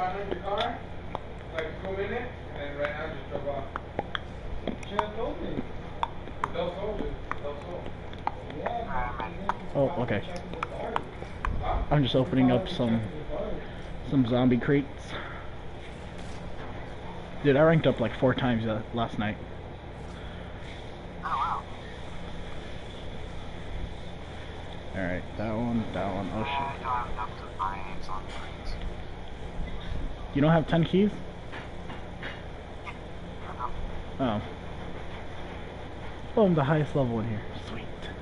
in your car, like 2 minutes, and then right now just drove off. You should have told me. They'll sold it. They'll sold. Oh, okay. I'm just opening up some zombie crates. Dude, I ranked up like 4 times last night. Oh wow. Alright, that one, oh shit. You don't have 10 keys? Oh. Oh, I'm the highest level in here. Sweet.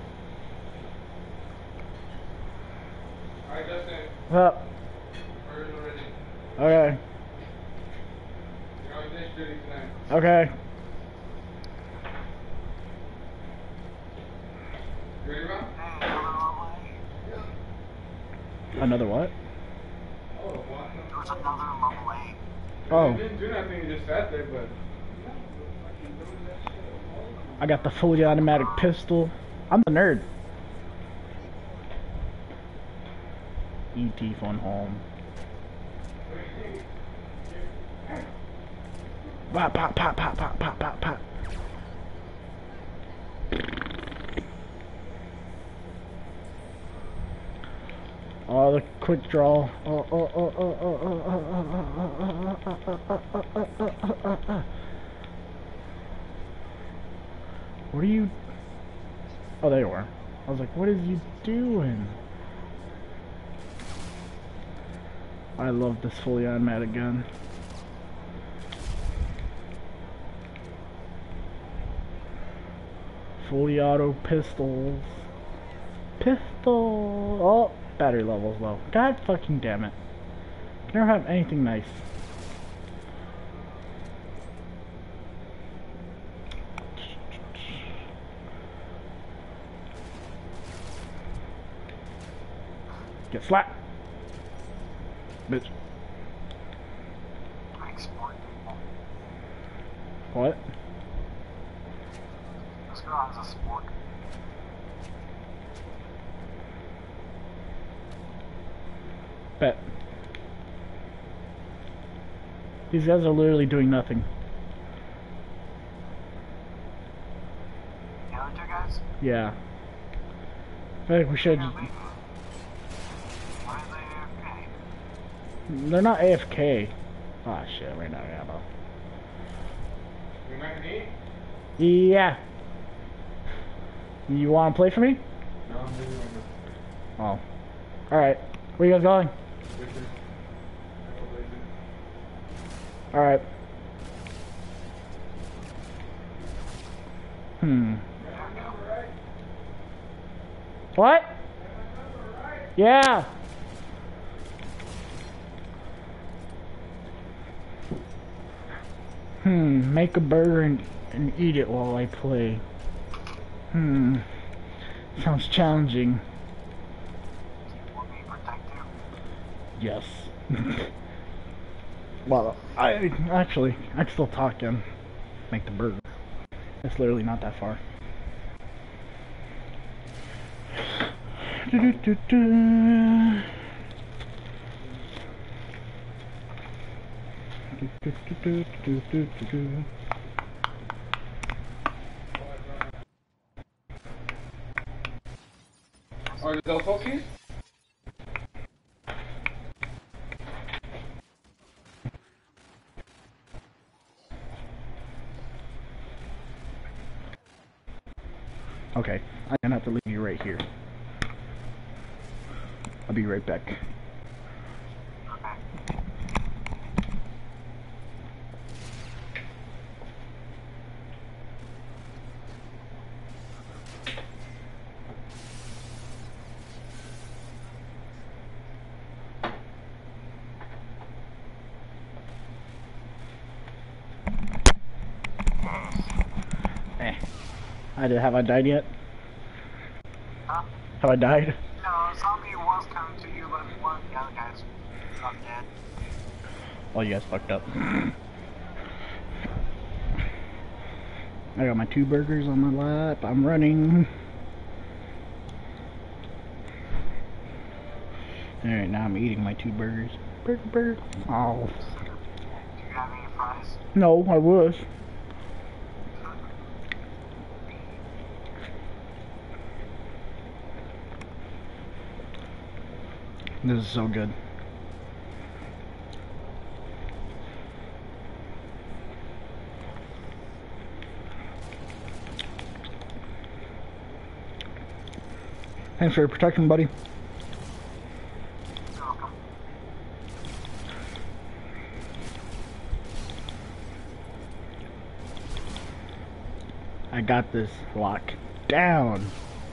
Alright, Justin. What's up? Burgers are ready. Okay. You're on dish duty tonight. Okay. You ready, bro? Another what? Oh, what? There's another level 8. Oh. You didn't do nothing, you just sat there, but... I got the fully automatic pistol. I'm the nerd. E.T. phone home. Pop, pop, pop, pop, pop, pop, pop, pop. Oh, the quick draw. What are you? Oh, there you are. I was like, what is you doing? I love this fully automatic gun. Fully auto pistols. Pistol. Oh, battery level's low. God fucking damn it. Can never have anything nice. Get slapped. Bitch. What? This girl has a sport. Bet. These guys are literally doing nothing. The other two guys? Yeah. I think we should. Why are they AFK? They're not AFK. Ah, shit, right now, ammo. You might need? Yeah. You wanna play for me? No, I'm busy right Oh. Alright. Where you guys going? Alright. What? Yeah. Make a burger and eat it while I play. Sounds challenging. Want me to protect you? Yes. Well, I can still talk and make the burger. It's literally not that far. Are those focus? Okay, I'm gonna have to leave you right here. I'll be right back. Have I died yet? Huh? Have I died? No, zombie was coming to you, but one of the other guys got dead. Oh, you guys fucked up. I got my 2 burgers on my lap. I'm running. Alright, now I'm eating my 2 burgers. Burger. Oh. Do you have any fries? No, I was. This is so good. Thanks for your protection, buddy. You're welcome. I got this locked down.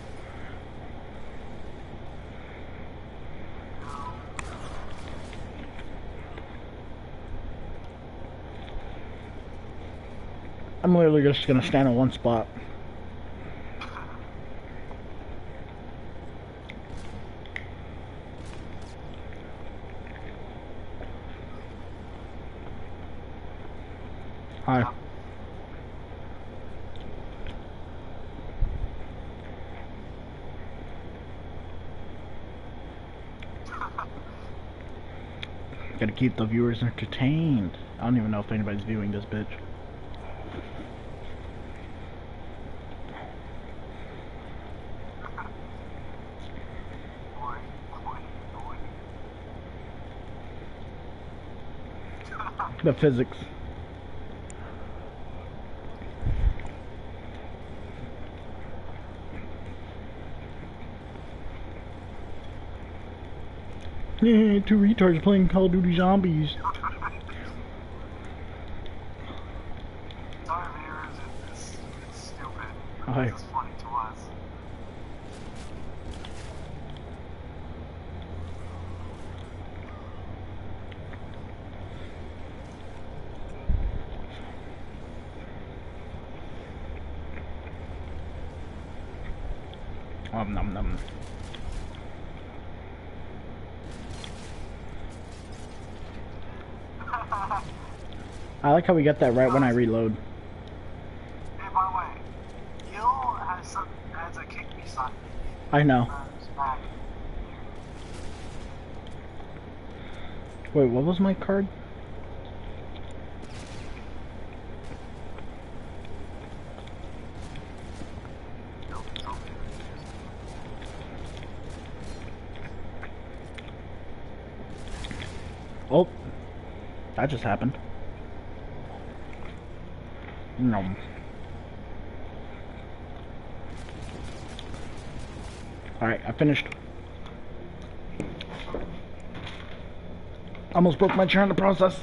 I'm literally just gonna stand in one spot. Hi. Gotta keep the viewers entertained. I don't even know if anybody's viewing this bitch. Boy, boy, boy. The physics. Yeah, two retards playing Call of Duty Zombies. Sorry, viewers, it's stupid. Hi. It's funny to us. Nom nom. I like how we get that right when I reload. Hey, by the way, Gil has a kick me sign. I know. His back. Wait, what was my card? Oh, that just happened. Nom. Alright, I finished. Almost broke my chair in the process.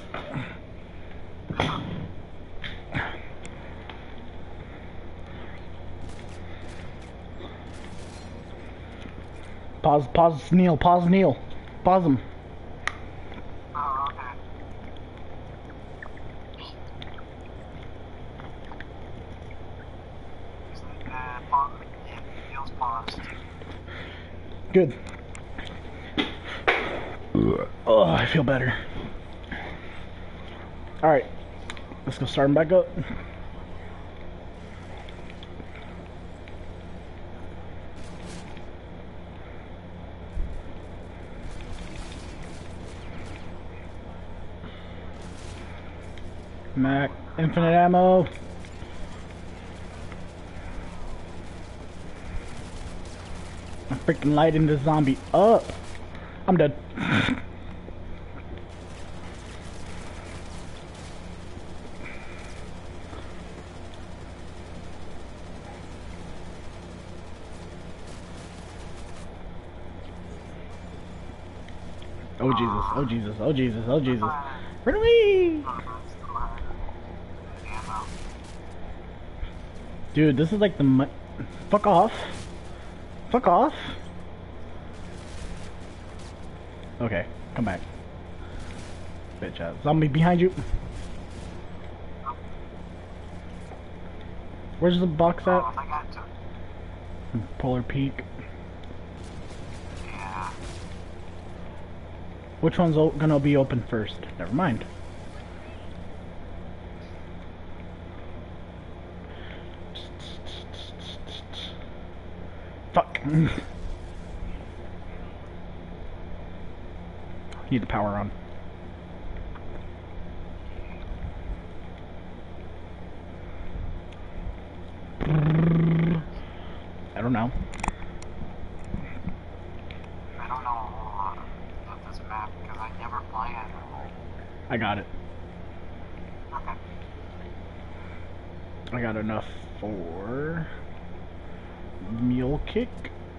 Pause, Neil, pause, Neil. Pause him. Oh, okay. Gil's paused. Good. Oh, I feel better. Alright. Let's go start him back up. Mac, infinite ammo. I'm freaking lighting this zombie up. I'm dead. Oh Jesus, oh Jesus, oh Jesus, oh Jesus. Run away! Dude, this is like the fuck off. Fuck off. Okay, come back. Bitch ass. Zombie behind you. Where's the box at? I got to. Polar Peak. Yeah. Which one's gonna be open first? Never mind. Fuck. Need the power on. now. I don't know a whole lot about this map because I never play it. I got it. Okay. I got enough for mule kick.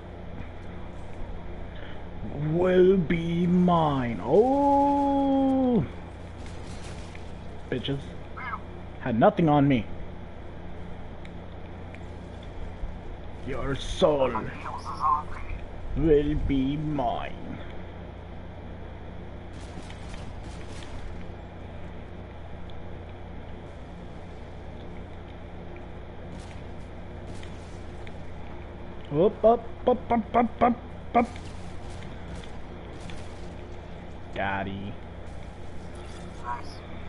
Will be mine. Oh, bitches had nothing on me. Your soul My Beatles is on me. will be mine. Up, up, up, up, up, up, up. Gotti. Nice.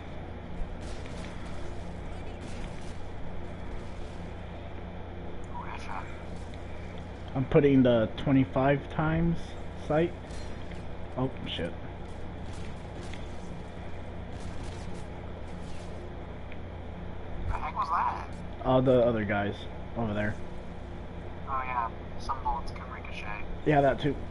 Oh, headshot. I'm putting the 25 times sight. Oh, shit. The heck was that? The other guys over there. Oh yeah, some bullets can ricochet. Yeah, that too.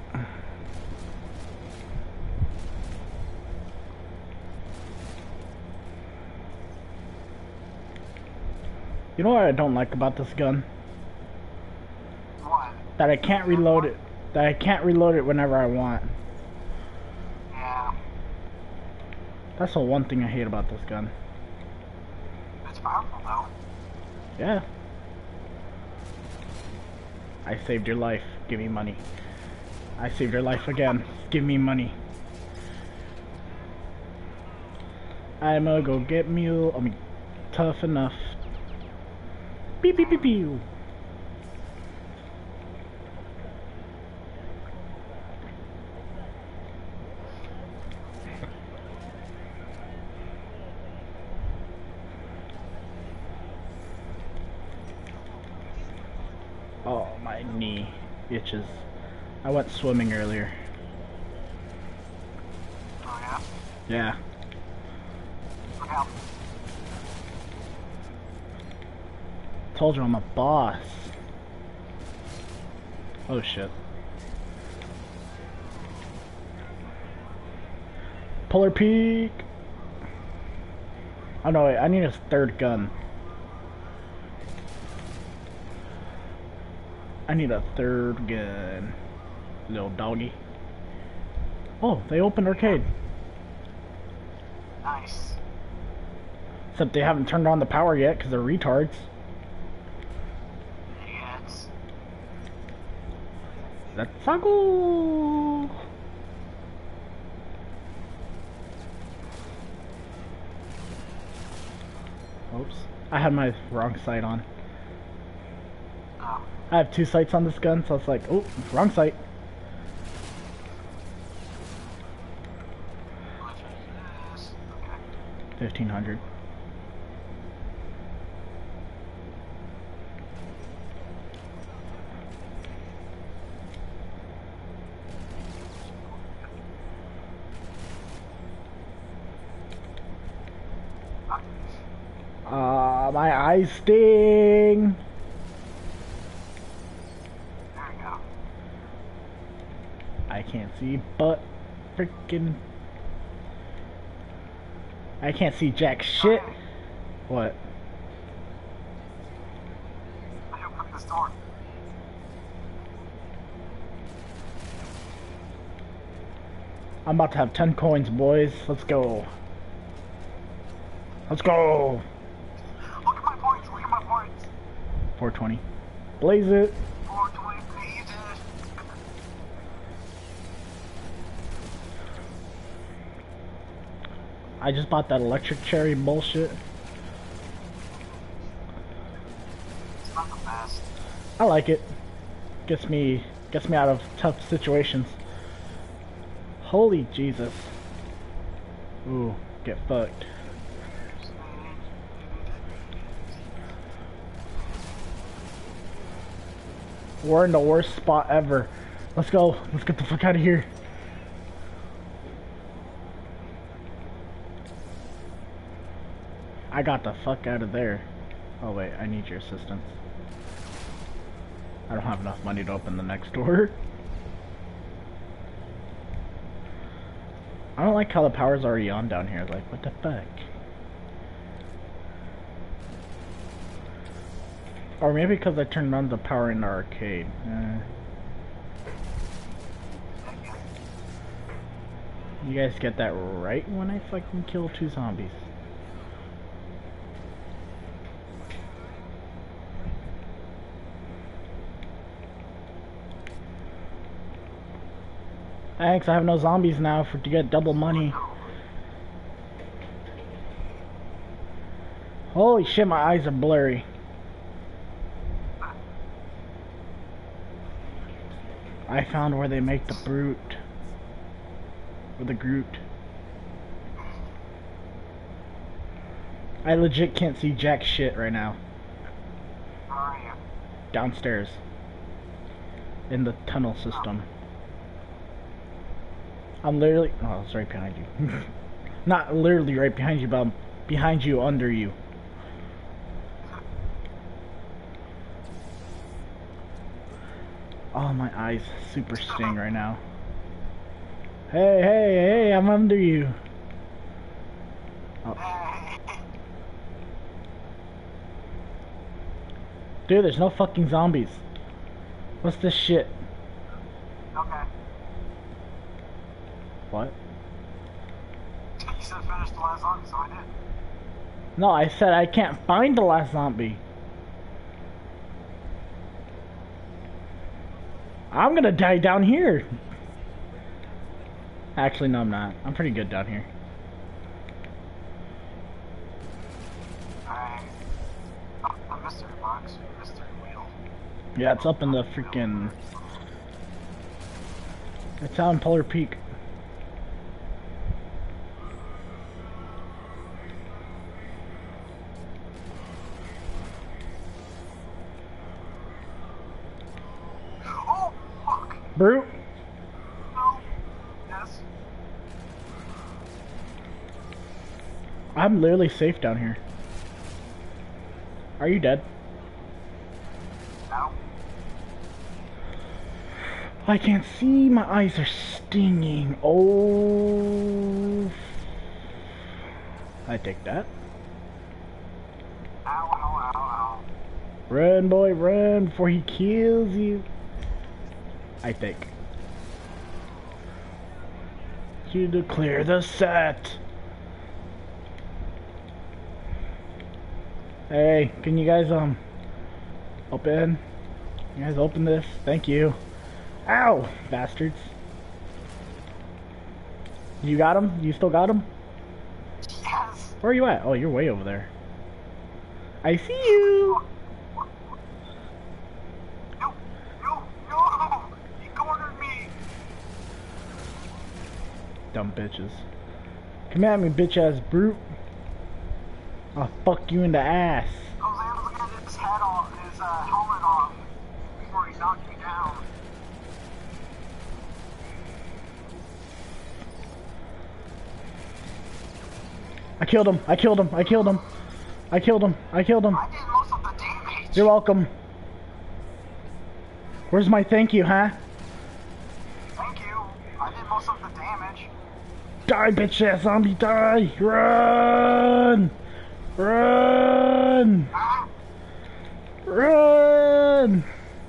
You know what I don't like about this gun? What? That I can't reload it. That I can't reload it whenever I want. Yeah, That's the one thing I hate about this gun. it's powerful though. Yeah. I saved your life. Give me money. I saved your life again. Give me money. I'ma go get mule. I mean, tough enough. Beep beep beep beep. Oh, my knee itches. I went swimming earlier. Oh yeah? Yeah. Look out. Told you I'm a boss. Oh shit. Polar Peak. Oh no, wait, I need a third gun. I need a third gun. Little doggy. Oh, they opened arcade. Nice. Except they haven't turned on the power yet because they're retards. Idiots. Let's go. Oops. I had my wrong sight on. Oh. I have two sights on this gun, so it's like, oh, wrong sight. Yes. Okay. 1500. My eyes sting. There we go. I can't see, but freaking. I can't see jack shit. What? I opened this door. I'm about to have 10 coins, boys. Let's go. Let's go. Look at my points. Look at my points. 420. Blaze it. 420 pages. I just bought that electric cherry bullshit. It's not the best. I like it. Gets me out of tough situations. Holy Jesus. Ooh, get fucked. We're in the worst spot ever. Let's go. Let's get the fuck out of here. I got the fuck out of there. Oh wait, I need your assistance. I don't have enough money to open the next door. I don't like how the power's already on down here. Like, what the fuck? Or maybe because I turned on the power in the arcade. You guys get that right when I fucking kill 2 zombies. Thanks, I have no zombies now to get double money. Holy shit, my eyes are blurry. I found where they make the brute. Or the Groot. I legit can't see jack shit right now. Where are you? Downstairs. In the tunnel system. I'm literally... Oh, it's right behind you. Not literally right behind you, but I'm behind you, under you. Oh, my eyes super sting right now. Hey, hey, hey, I'm under you. Oh. Dude, there's no fucking zombies. What's this shit? Okay. What? You said finish the last zombie, so I did. No, I said I can't find the last zombie. I'm gonna die down here. Actually, no, I'm not. I'm pretty good down here. Alright. Oh, a mystery box. Mystery wheel. Yeah, it's up in the freaking... It's out in Polar Peak. Oh, fuck! Brute? No. Yes. I'm literally safe down here. Are you dead? No. I can't see. My eyes are stinging. Oh. I take that. Ow, ow, ow, ow. Run, boy, run before he kills you. I think. You declare the set. Hey, can you guys open? You guys open this? Thank you. Ow, bastards. You got him? You still got him? Yes. Where are you at? Oh, you're way over there. I see you. No, no, no! He cornered me! Dumb bitches. Come at me, bitch ass brute. I'll fuck you in the ass. I was able to get his head off, his helmet off, before he knocked me down. I killed him. I killed him. I killed him. I killed him. I killed him. I did most of the damage. You're welcome. Where's my thank you, huh? Thank you. I did most of the damage. Die, bitch ass zombie, die! Run! Run! Ah, Run!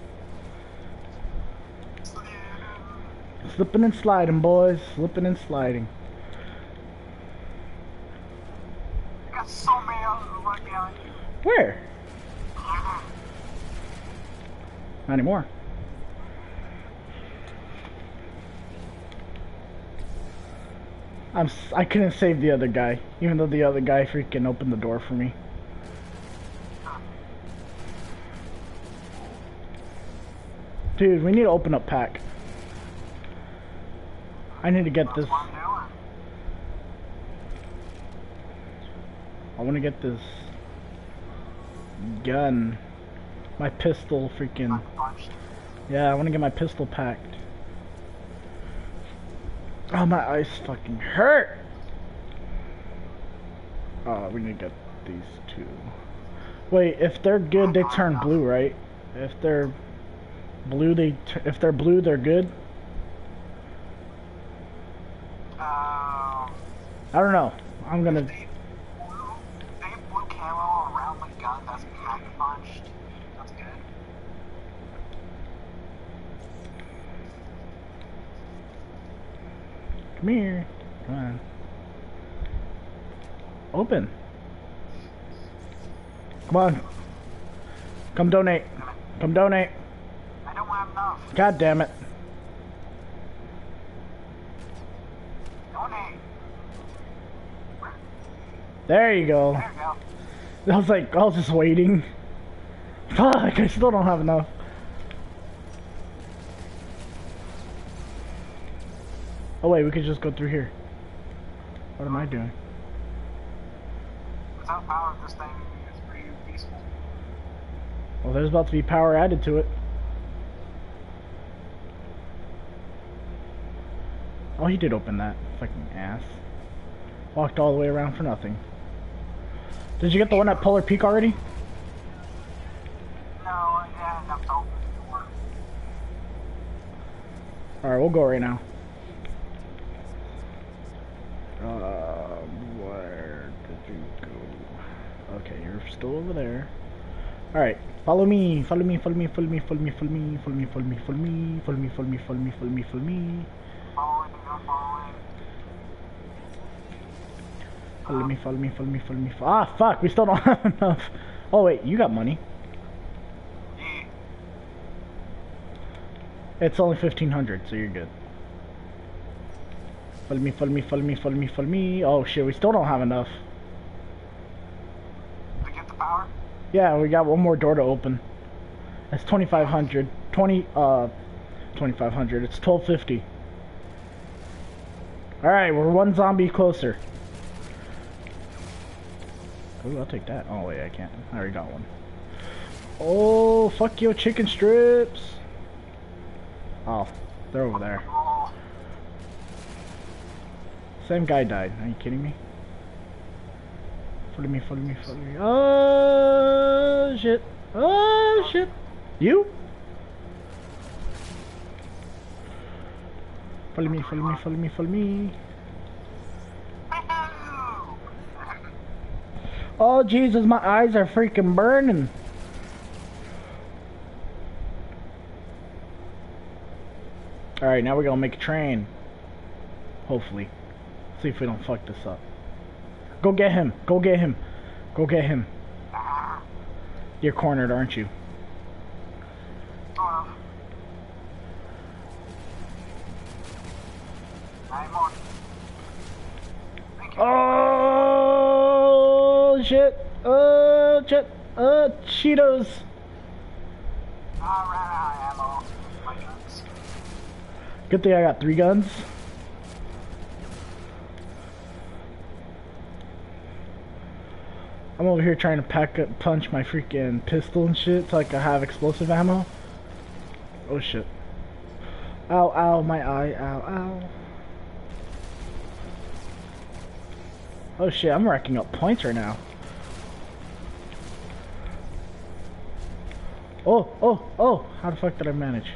Slipping and sliding, boys. Slipping and sliding. I got so many of them right behind you. Where? Not anymore. I couldn't save the other guy, even though the other guy freaking opened the door for me. Dude, we need to open up pack. I need to get this. That's what I'm doing. I want to get this gun. My pistol freaking. I punched. Yeah, I want to get my pistol packed. Oh, my eyes fucking hurt. Oh, we need to get these two. Wait, if they're good, they turn blue, right? If they're... Blue, if they're blue, they're good. Um, I don't know. I'm gonna. they have blue camo around the gun that's pack punched. That's good. Come here. Come on. Open. Come on. Come donate. Come donate. I don't have enough. God damn it. Donate. There you go. There you go. I was just waiting. Fuck, I still don't have enough. Oh wait, we could just go through here. What am I doing? Without power, this thing is pretty peaceful. Well, there's about to be power added to it. Oh, he did open that. Fucking ass. Walked all the way around for nothing. Did you get the one at Polar Peak already? No, I had enough to open the door. Alright, we'll go right now. Where did you go? Okay, you're still over there. Alright, follow me, follow me, follow me, follow me, follow me, follow me, follow me, follow me, follow me, follow me, follow me, follow me, follow me, follow me. Following, I'm following. Follow me, follow me, follow me, follow me. Ah, fuck, we still don't have enough. Oh wait, you got money. Yeah. It's only 1,500, so you're good. Follow me, follow me, follow me, follow me, follow me. Oh shit, we still don't have enough. Did we get the power? Yeah, we got one more door to open. That's 2,500. 2,500. It's 1,250. Alright, we're one zombie closer. Ooh, I'll take that. Oh wait, I can't. I already got one. Oh, fuck your chicken strips. Oh, they're over there. Oh, Same guy died. Are you kidding me? Follow me, follow me, follow me. Oh shit. Oh shit. You? Follow me, follow me, follow me, follow me. Oh Jesus, my eyes are freaking burning. Alright, now we're gonna make a train. Hopefully. See if we don't fuck this up. Go get him. Go get him. Go get him. You're cornered, aren't you? sort of. I'm on. Thank you. Oh shit. Oh shit. Cheetos. Alright, I ammo. My guns. Good thing I got 3 guns. I'm over here trying to punch my freaking pistol and shit so I can have explosive ammo. Oh shit. Ow, ow, my eye, ow, ow. Oh shit, I'm racking up points right now. Oh, how the fuck did I manage?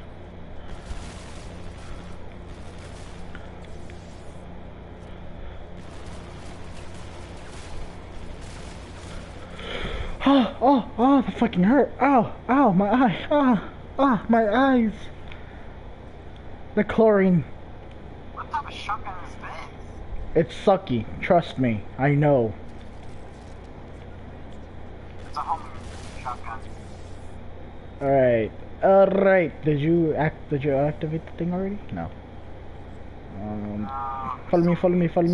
Oh, that fucking hurt. Ow, my eye. My eyes. The chlorine. What type of shotgun is this? It's sucky. Trust me. I know. It's a home shotgun. Alright. Did you activate the thing already? No. Follow me.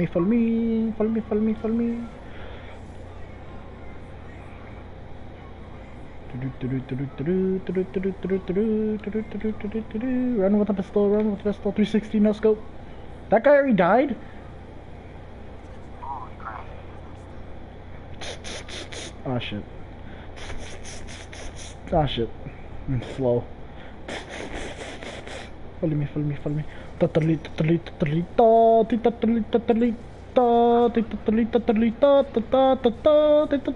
Run with the pistol, 360, no scope. That guy already died? Holy crap. Oh shit. I'm slow. Follow me.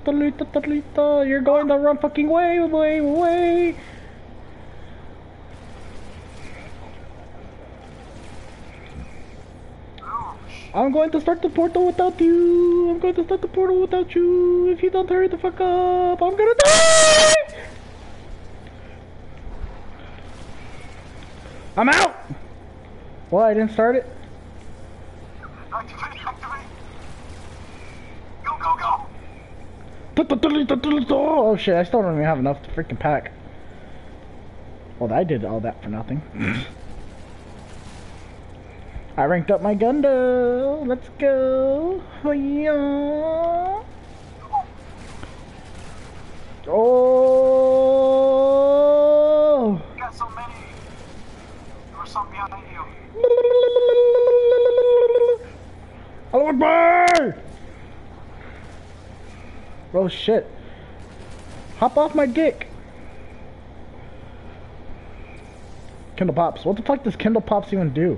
You're going the wrong fucking way. I'm going to start the portal without you. I'm going to start the portal without you. If you don't hurry the fuck up, I'm gonna die! I'm out! Well, I didn't start it. Activate, activate. Go, go, go. Oh shit, I still don't even have enough to freaking pack. Well, I did all that for nothing. I ranked up my Gundo. Let's go. Oh, yeah. Oh. You got so many. There was some behind you. Hello, Akbar! Oh shit. Hop off my dick. Kindle Pops. What the fuck does Kindle Pops even do?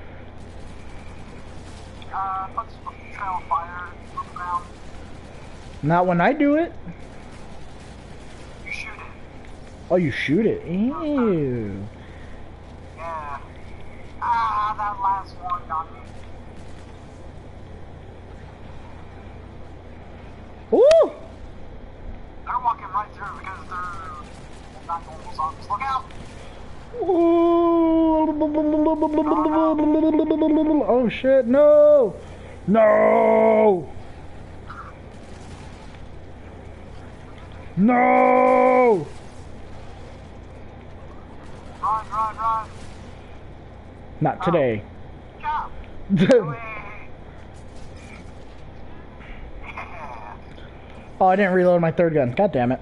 Puts trail of fire on the ground. Not when I do it. You shoot it. Oh, you shoot it. Ew. Yeah. Ah, that last one got me. Ooh! They're walking right through because they're not normal zombies. Look out! Oh shit, no! No! No! Run, run, run! Not today. Jump! Away! Yeah. Oh, I didn't reload my third gun. God damn it.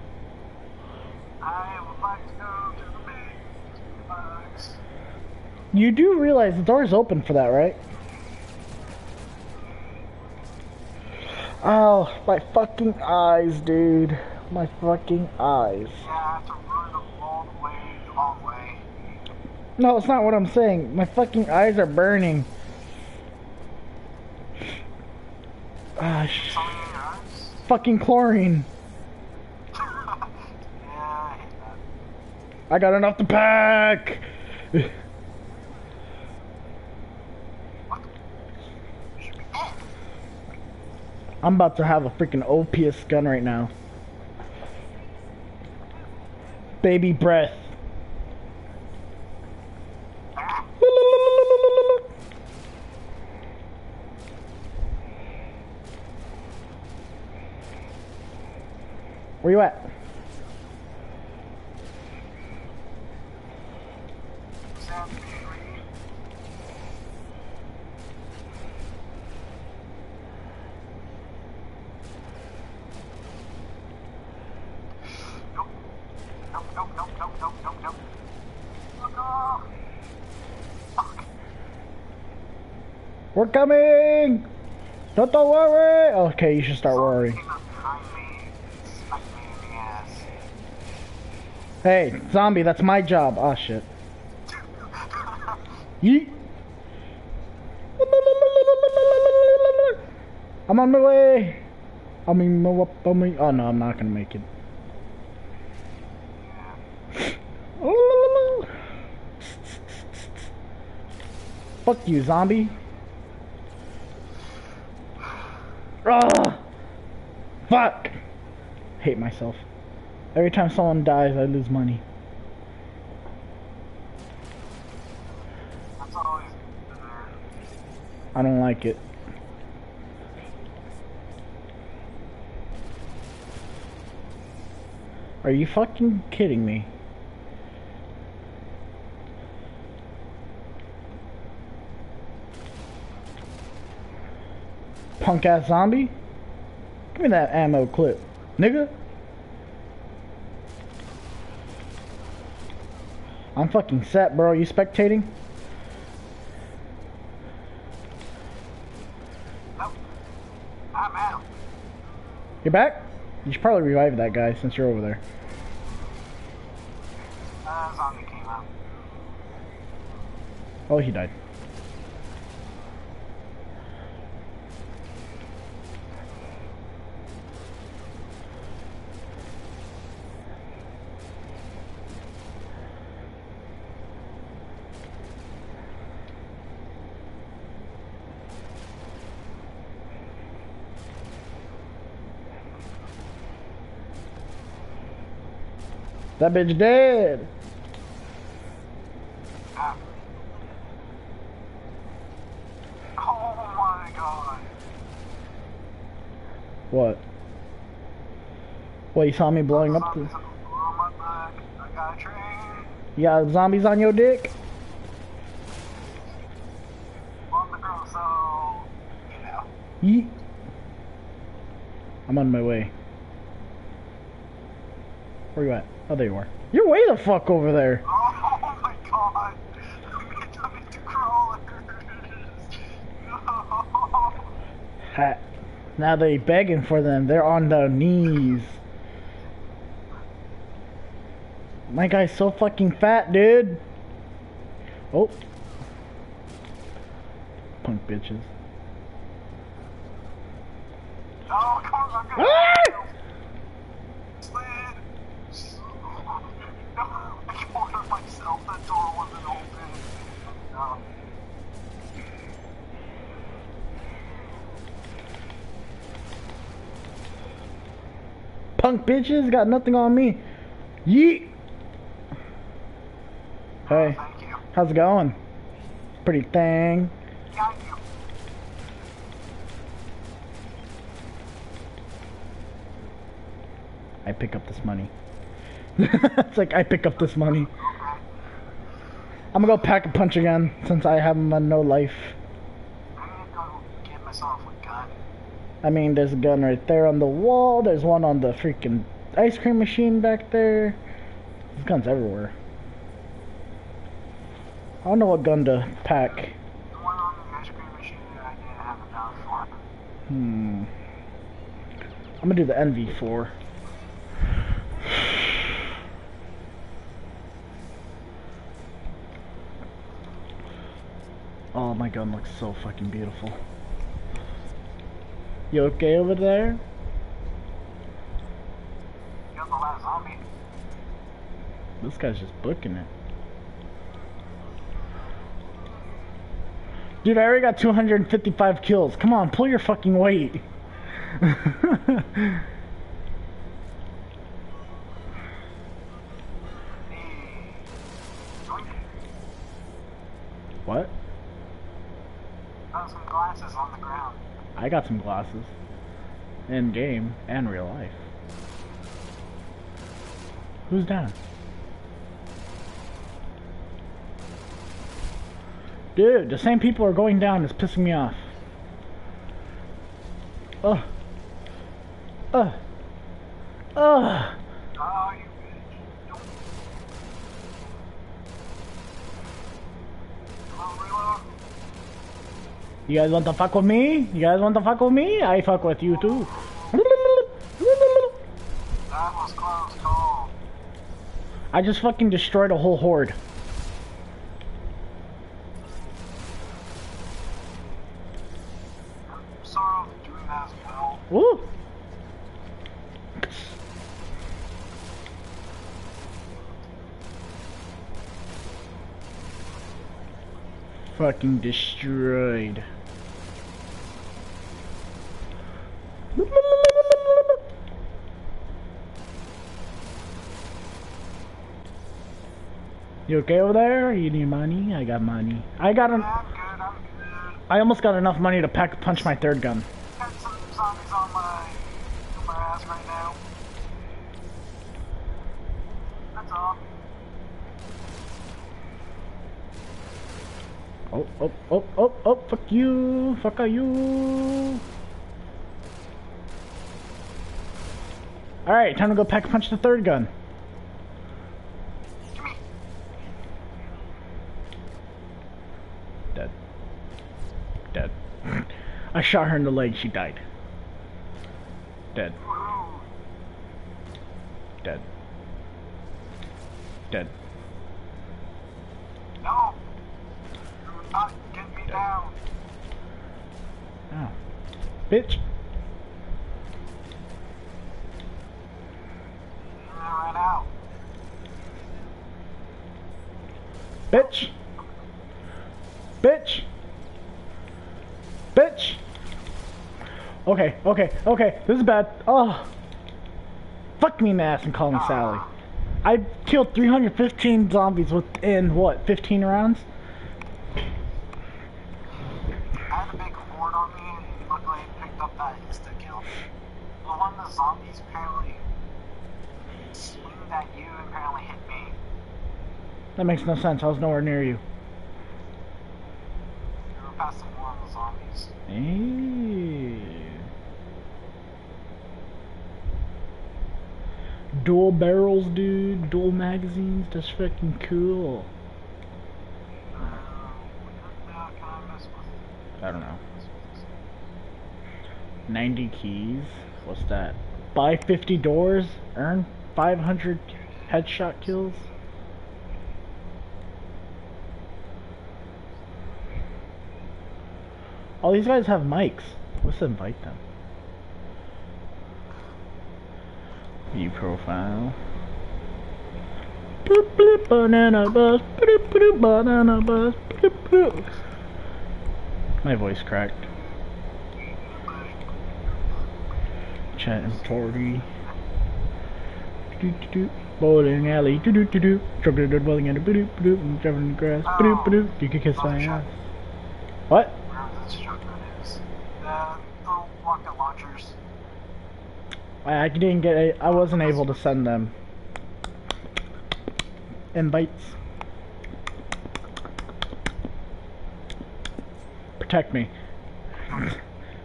I would like to go to the big bugs. You do realize the door's open for that, right? Oh, my fucking eyes, dude. My fucking eyes. Yeah, I have to run all the way, the long way. No, it's not what I'm saying. My fucking eyes are burning. Ah, Something in your eyes? fucking chlorine. Yeah, I hate that. I got enough to pack. Should be dead. I'm about to have a freaking OPS gun right now. Baby breath. Ah, Where you at? sounds free. Nope. Nope, nope, nope, nope, nope, nope, nope. Fuck off. Fuck. We're coming! Don't worry! Okay, you should start worrying. Came up behind me, smacked me in the ass. Hey, zombie, that's my job. Oh shit. Yeet. I'm on my way. Oh no, I'm not gonna make it. Fuck you, zombie. Ugh. Fuck. Hate myself. Every time someone dies, I lose money. That's always there. I don't like it. Are you fucking kidding me? Punk ass zombie? Give me that ammo clip, nigga. I'm fucking set, bro. You spectating? Nope. I'm out. You back? You should probably revive that guy since you're over there. Zombie came out. Oh, he died. That bitch dead. Ah. Oh my god. What? What, you saw me blowing up the... Zombies on my back. I got a train. You got zombies on your dick? On the ground, so... You know. Yeet. I'm on my way. Where you at? Oh, there you are. You're way the fuck over there. Oh my god. I'm into crawlers. No. Ha. Now they begging for them. They're on their knees. My guy's so fucking fat, dude. Oh. Punk bitches. Oh, come on, I'm gonna Ah! slid. No, I cornered myself. That door wasn't open. No. Punk bitches got nothing on me. Yeet. Hey, Thank you. how's it going? Pretty thing. Got you. I pick up this money. It's like I pick up this money. Okay. I'm gonna go pack a punch again since I have no life. I need to go get myself a gun. I mean, there's a gun right there on the wall. There's one on the freaking ice cream machine back there. There's guns everywhere. I don't know what gun to pack. The one on the ice cream machine that I didn't have a gun for. I'm gonna do the NV4. Oh, my gun looks so fucking beautiful. You okay over there? You're the last zombie. This guy's just booking it. Dude, I already got 255 kills. Come on, pull your fucking weight. What? Found some glasses on the ground. I got some glasses. In game and real life. Who's down? Dude, the same people are going down. It's pissing me off. Ugh. Ugh. Ugh. Oh, you bitch. Don't. Reload. You guys want to fuck with me? You guys want to fuck with me? I fuck with you too. That was close call. I just fucking destroyed a whole horde. I'm sorry for doing that as well. Woo! Fucking destroyed. You okay over there? You need money? I got money. I got an. I'm good, I'm good. I almost got enough money to punch my third gun. Got some zombies on my ass right now. That's all. Oh, oh, oh, oh, oh, fuck you, fuck you. Alright, time to go pack a punch the third gun. Gimme. Dead. Dead. I shot her in the leg, she died. Dead. Woohoo. Dead. Dead. No. Do not get me down. Ow. Bitch. I ran out. Bitch. Bitch. Bitch. Okay, okay, okay. This is bad. Oh. Fuck me in the ass and call me Sally. I killed 315 zombies within, what, 15 rounds? I had a big horde on me, and luckily I picked up that insta kill. But one of the zombies apparently swinged at you and apparently hit me. That makes no sense. I was nowhere near you. We were passing one of the zombies. Hey. Dual barrels, dude. Dual magazines. That's fucking cool. Can I mess with? I don't know. 90 keys. What's that? Buy 50 doors. Earn 500 headshot kills. All these guys have mics. Let's invite them. View profile. Boop, boop, banana bus. Boop, boop, banana bus. Boop, boop. My voice cracked. Chat and party. Bowling alley. Jumping into the bowling alley. Jumping in the grass. You can kiss my ass. What? Wherever this shotgun is. The rocket launchers. I didn't get it. I wasn't able to send them invites. Protect me. Okay.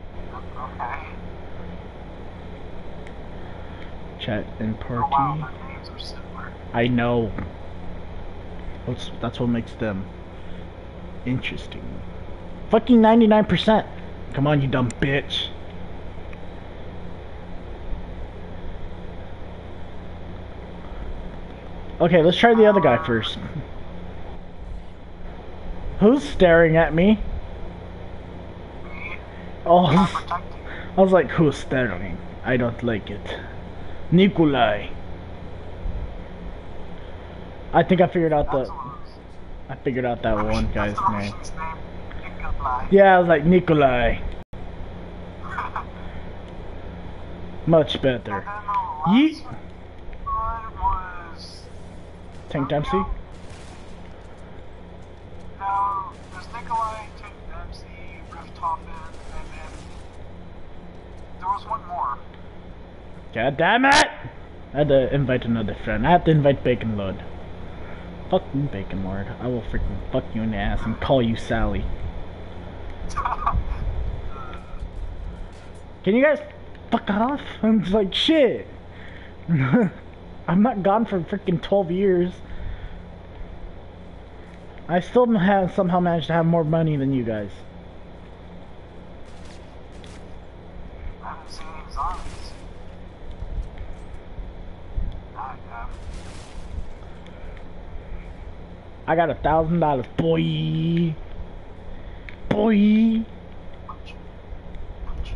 Chat and Oh wow, party. their names are similar. I know. That's what makes them interesting. Fucking 99%. Come on, you dumb bitch. Okay, let's try the other guy first. Who's staring at me? Me, Oh, I'm protecting. I was like, who's staring? I don't like it. Nikolai. I think I figured out That's the. what it was. I figued out that one guy's That's the name. Russian's name. Nikolai. Yeah, I was like Nikolai. Much better. And then the Yeet. last one was... Tank Dempsey. No, there's Nikolai, Tank Dempsey, Rifthofen, and then there was one more. God damn it! I had to invite another friend. I have to invite Bacon Lord. Fuck you, Bacon Lord. I will freaking fuck you in the ass and call you Sally. Can you guys fuck off? I'm just like, shit. I'm not gone for freaking 12 years. I still have somehow managed to have more money than you guys. I haven't seen any zombies. I got $1,000, boy. Boy. Punch. Punch.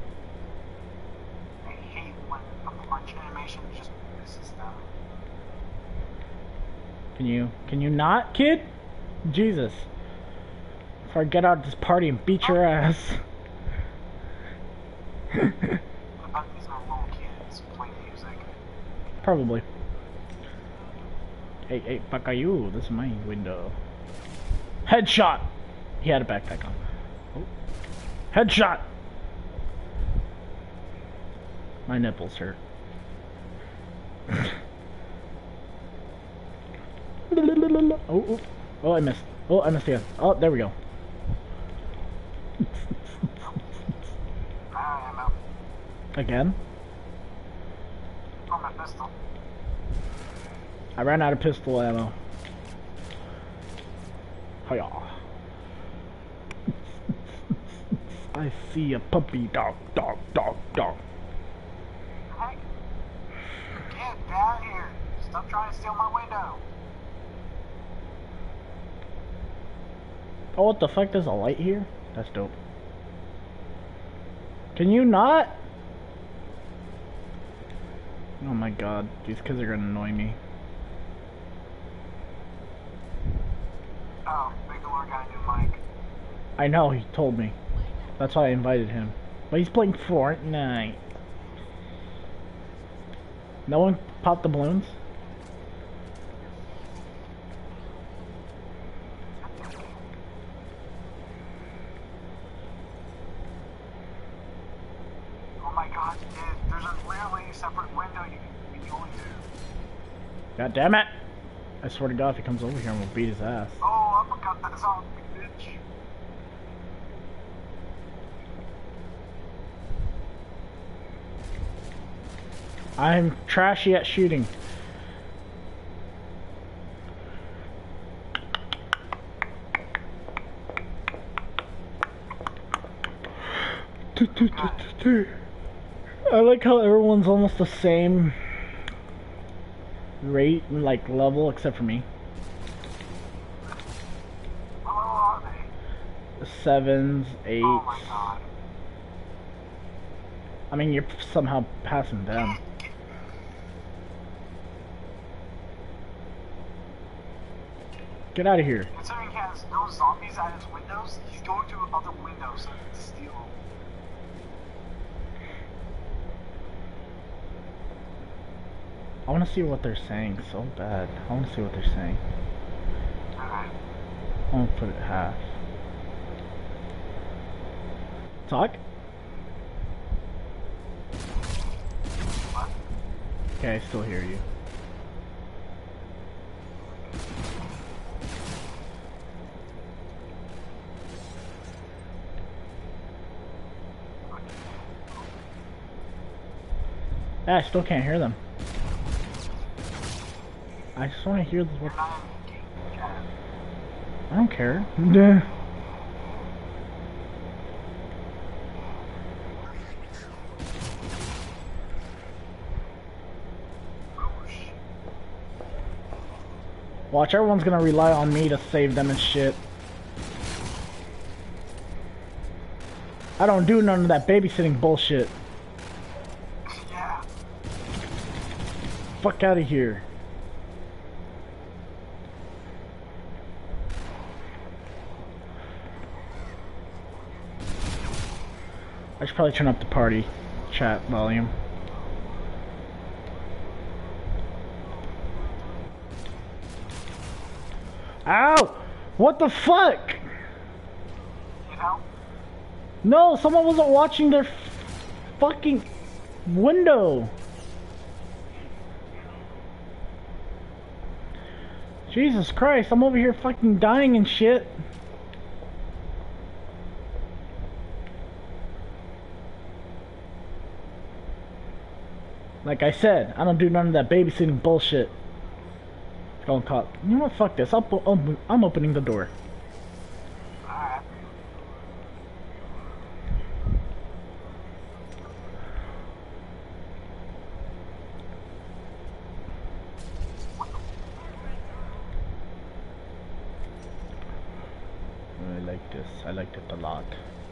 I hate when a punch animation just misses them. Can you not, kid? Jesus. Before I get out of this party and beat your ass. What about these little kids playing music? Probably. Hey, fuck are you? This is my window. Headshot! He had a backpack on. Oh. Headshot! My nipples hurt. Oh, I missed. Oh, I missed again. Oh, there we go. I am out. Again? Oh, my pistol. I ran out of pistol ammo. Hiya. I see a puppy dog. Hey, get down here. Stop trying to steal my window. Oh, what the fuck? There's a light here? That's dope. Can you not? Oh my god, these kids are gonna annoy me. Oh, Bigelow got a new mic. I know, he told me. That's why I invited him. But he's playing Fortnite. No one popped the balloons? There's a literally separate window you can only do. God damn it! I swear to God, if he comes over here, I'm gonna beat his ass. Oh, I forgot that zombie, bitch. I'm trashy at shooting. I like how everyone's almost the same rate and like level except for me. How low are they? 7s, 8s. Oh my god. I mean, you're somehow passing them. Get out of here. Considering he has no zombies at his windows, he's going to other windows to steal them. I want to see what they're saying so bad. I want to see what they're saying. Alright. I want to put it half. Talk? What? Okay, I still hear you. Yeah, I still can't hear them. I just want to hear what. You're not in game chat. I don't care. Nah. Watch, everyone's gonna rely on me to save them and shit. I don't do none of that babysitting bullshit. Yeah. Fuck out of here. I should probably turn up the party chat volume. Ow! What the fuck? You know? No, someone wasn't watching their fucking window. Jesus Christ, I'm over here fucking dying and shit. Like I said, I don't do none of that babysitting bullshit. Don't call. You know what? Fuck this. I'm opening the door. Alright. I like this. I liked it a lot.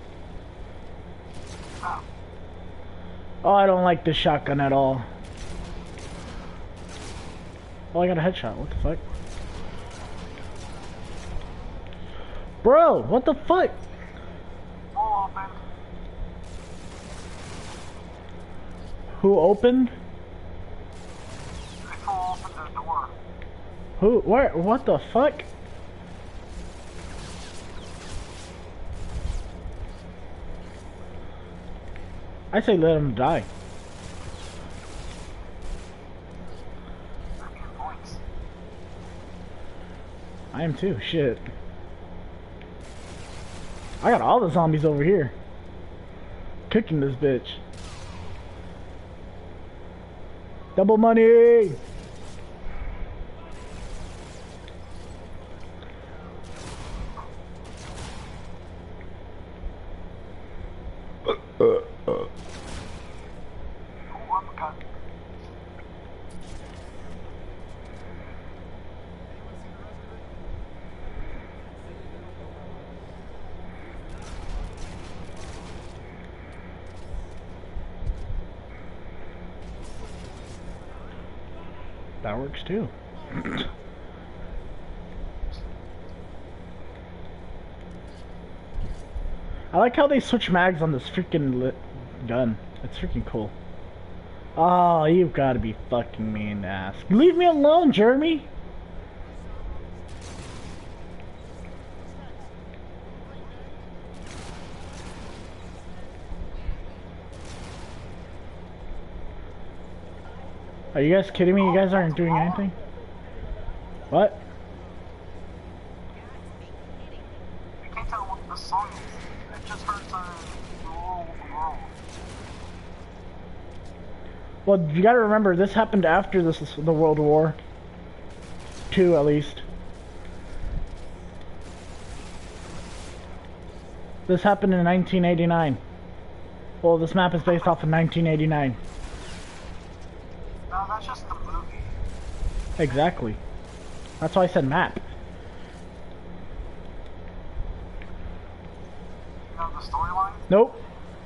Oh. Oh, I don't like this shotgun at all. Oh, I got a headshot. What the fuck? Bro, what the fuck? Wall open. Who opened? They full open the door. Who? Where? What the fuck? I say let him die. Good points. I am too. Shit. I got all the zombies over here. Kicking this bitch. Double money! Ooh, uppercut. That works too. I like how they switch mags on this freaking gun. It's freaking cool. Oh, you've got to be fucking me in the ass. Leave me alone, Jeremy! Are you guys kidding me? You guys aren't doing anything? What? You can't tell what the song is. It just hurts to rule the world. Well, you gotta remember, this happened after the World War II, at least. This happened in 1989. Well, this map is based off of 1989. No, that's just the movie. Exactly. That's why I said map. You know the storyline? Nope.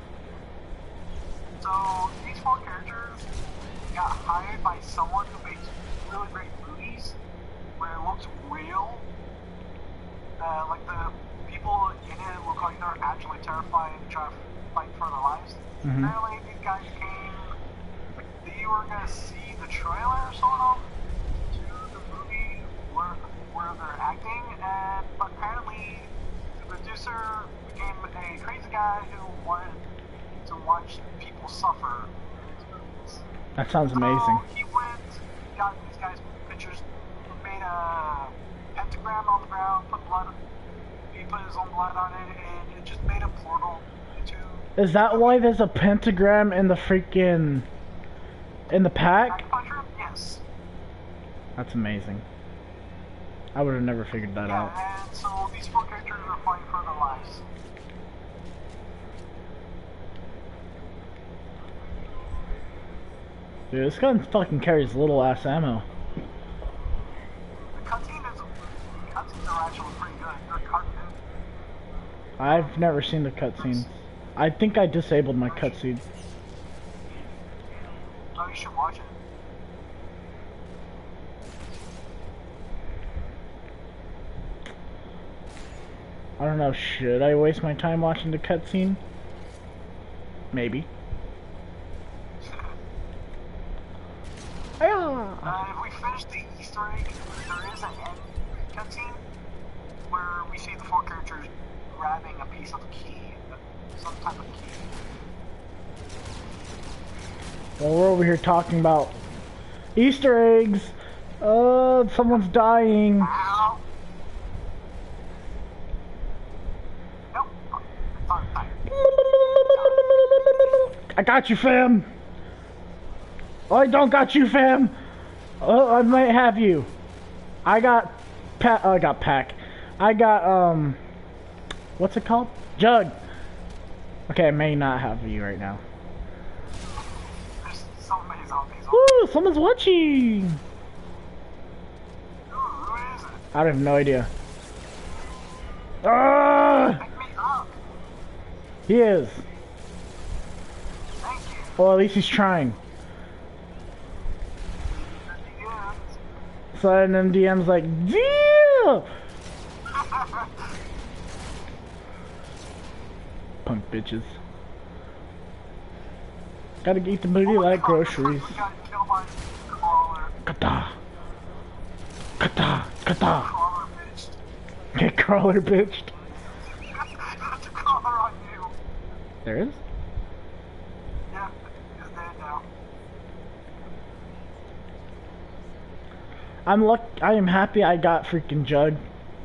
So, these four characters got hired by someone who makes really great movies where it looks real. Like the people in it look like they're actually terrified and trying to fight for their lives. Mhm. Apparently, these guys came. They were gonna see the trailer, sort of, to the movie where they're acting, and but apparently the producer became a crazy guy who wanted to watch people suffer in his movies. That sounds amazing. So he went, got these guys pictures, made a pentagram on the ground, put blood. He put his own blood on it, and it just made a portal into. Is that why there's a pentagram in the freaking... in the pack? Acupuncture? Yes. That's amazing. I would have never figured that out. Yeah, and so these four characters are fighting for their lives. Dude, this gun fucking carries little ass ammo. The cutscenes are actually pretty good. They're cartoon. I've never seen the cutscenes. I think I disabled my cutscenes. Oh, you should watch it. I don't know, should I waste my time watching the cutscene? Maybe. If we finish the Easter egg, there is an end cutscene where we see the four characters grabbing a piece of the key, some type of key. Well, we're over here talking about Easter eggs. Someone's dying. Ow! Nope. It's on fire. I got you, fam. Oh, I don't got you, fam. Oh, I might have you. I got Pack. I got, what's it called? Jug. Okay, I may not have you right now. There's so many zombies. Woo, someone's watching. Who is it? I have no idea. Ah, Pick me up. he is. Thank you. Well, at least he's trying. Yeah. So then DM's like, deal. Punk bitches. Gotta eat the booty like groceries. We got killed by crawler. Kata. Kata. Kata. Crawler bitched. Get crawler bitched. There's a crawler on you. There is? Yeah, he's dead now. I am happy I got freaking Jug.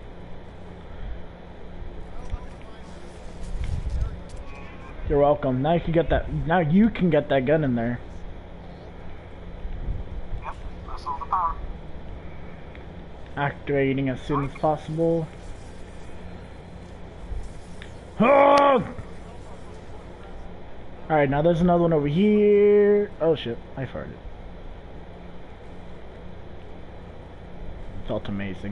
You're welcome. Now you can get that. Now you can get that gun in there. Yep, that's all the power. Activating as soon as possible. Oh! Alright, now there's another one over here. Oh shit, I farted. Felt amazing.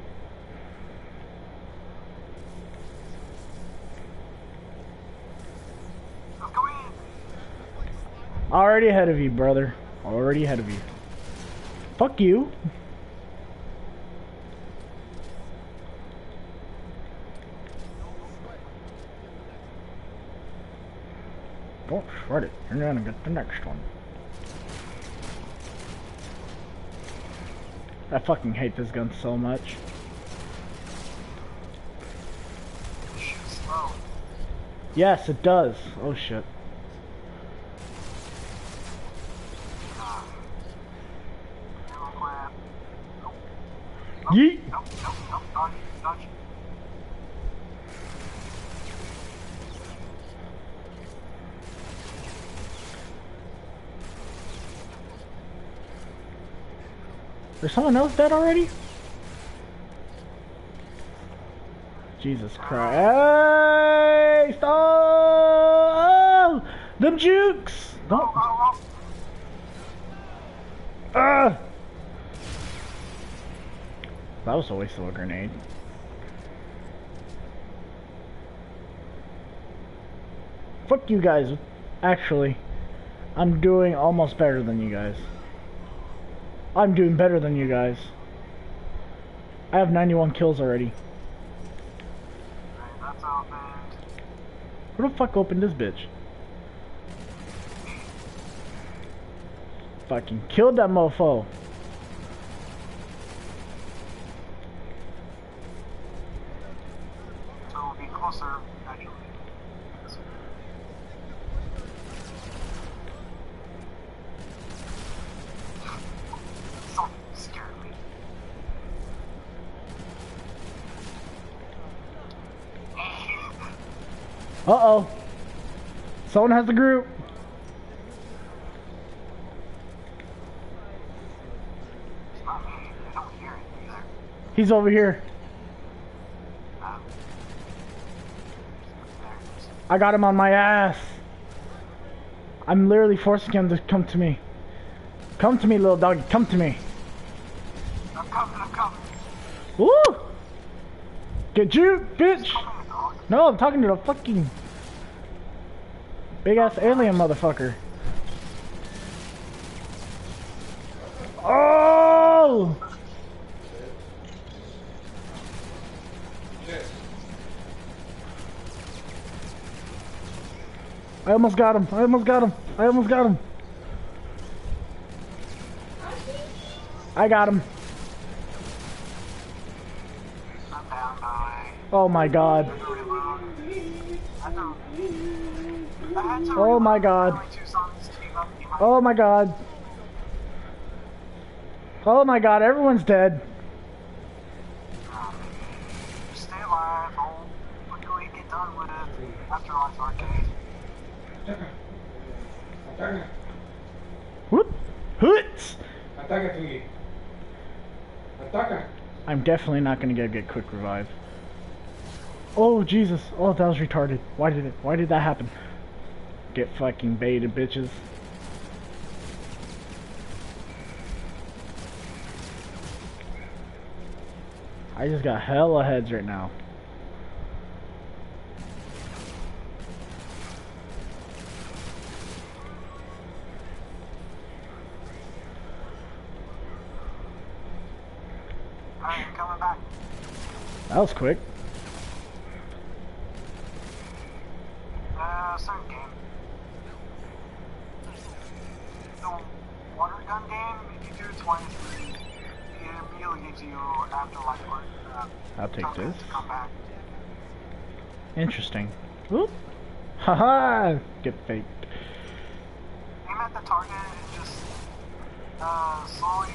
Let's go in. Already ahead of you, brother. Already ahead of you. Fuck you. Don't sweat it. You're gonna get the next one. I fucking hate this gun so much. Shoot slow. Yes, it does. Oh shit. Yeet. Nope, nope, nope. Dodge, dodge. There's someone else dead already? Jesus Christ. Hey, stop! Oh, them jukes! Don't. Oh, Ah! That was a waste of a grenade. Fuck you guys. Actually, I'm doing almost better than you guys. I'm doing better than you guys. I have 91 kills already. Alright, that's opened. Who the fuck opened this bitch? Fucking killed that mofo. So we'll be closer, actually. Something scared me. Uh-oh. Someone has the group. It's not me. I don't hear it either. He's over here. There it is. I got him on my ass. I'm literally forcing him to come to me. Come to me, little doggy. Come to me. I'm coming, I'm coming. Woo! Get you, bitch! Coming, dog. No, I'm talking to the fucking big ass alien motherfucker. Oh! Shit. I almost got him. I almost got him. I almost got him. I got him. I'm down by. Oh my god. Oh my god. Oh my god. Oh my god, everyone's dead. Just stay alive. I'll quickly get done with it after Life Arcade. Ataca. Whoop. Hoots. Ataca, Twiggy. Ataca. I'm definitely not gonna get quick revive. Oh Jesus. Oh, that was retarded. Why did that happen? Get fucking baited, bitches. I just got hella heads right now. Alright, I'm coming back. That was quick. Certain game. The water gun game, if you do 23, it immediately gives you afterlife or I'll take time this. to come back. Interesting. Whoop. Haha. Get faked. Aim at the target and just slowly.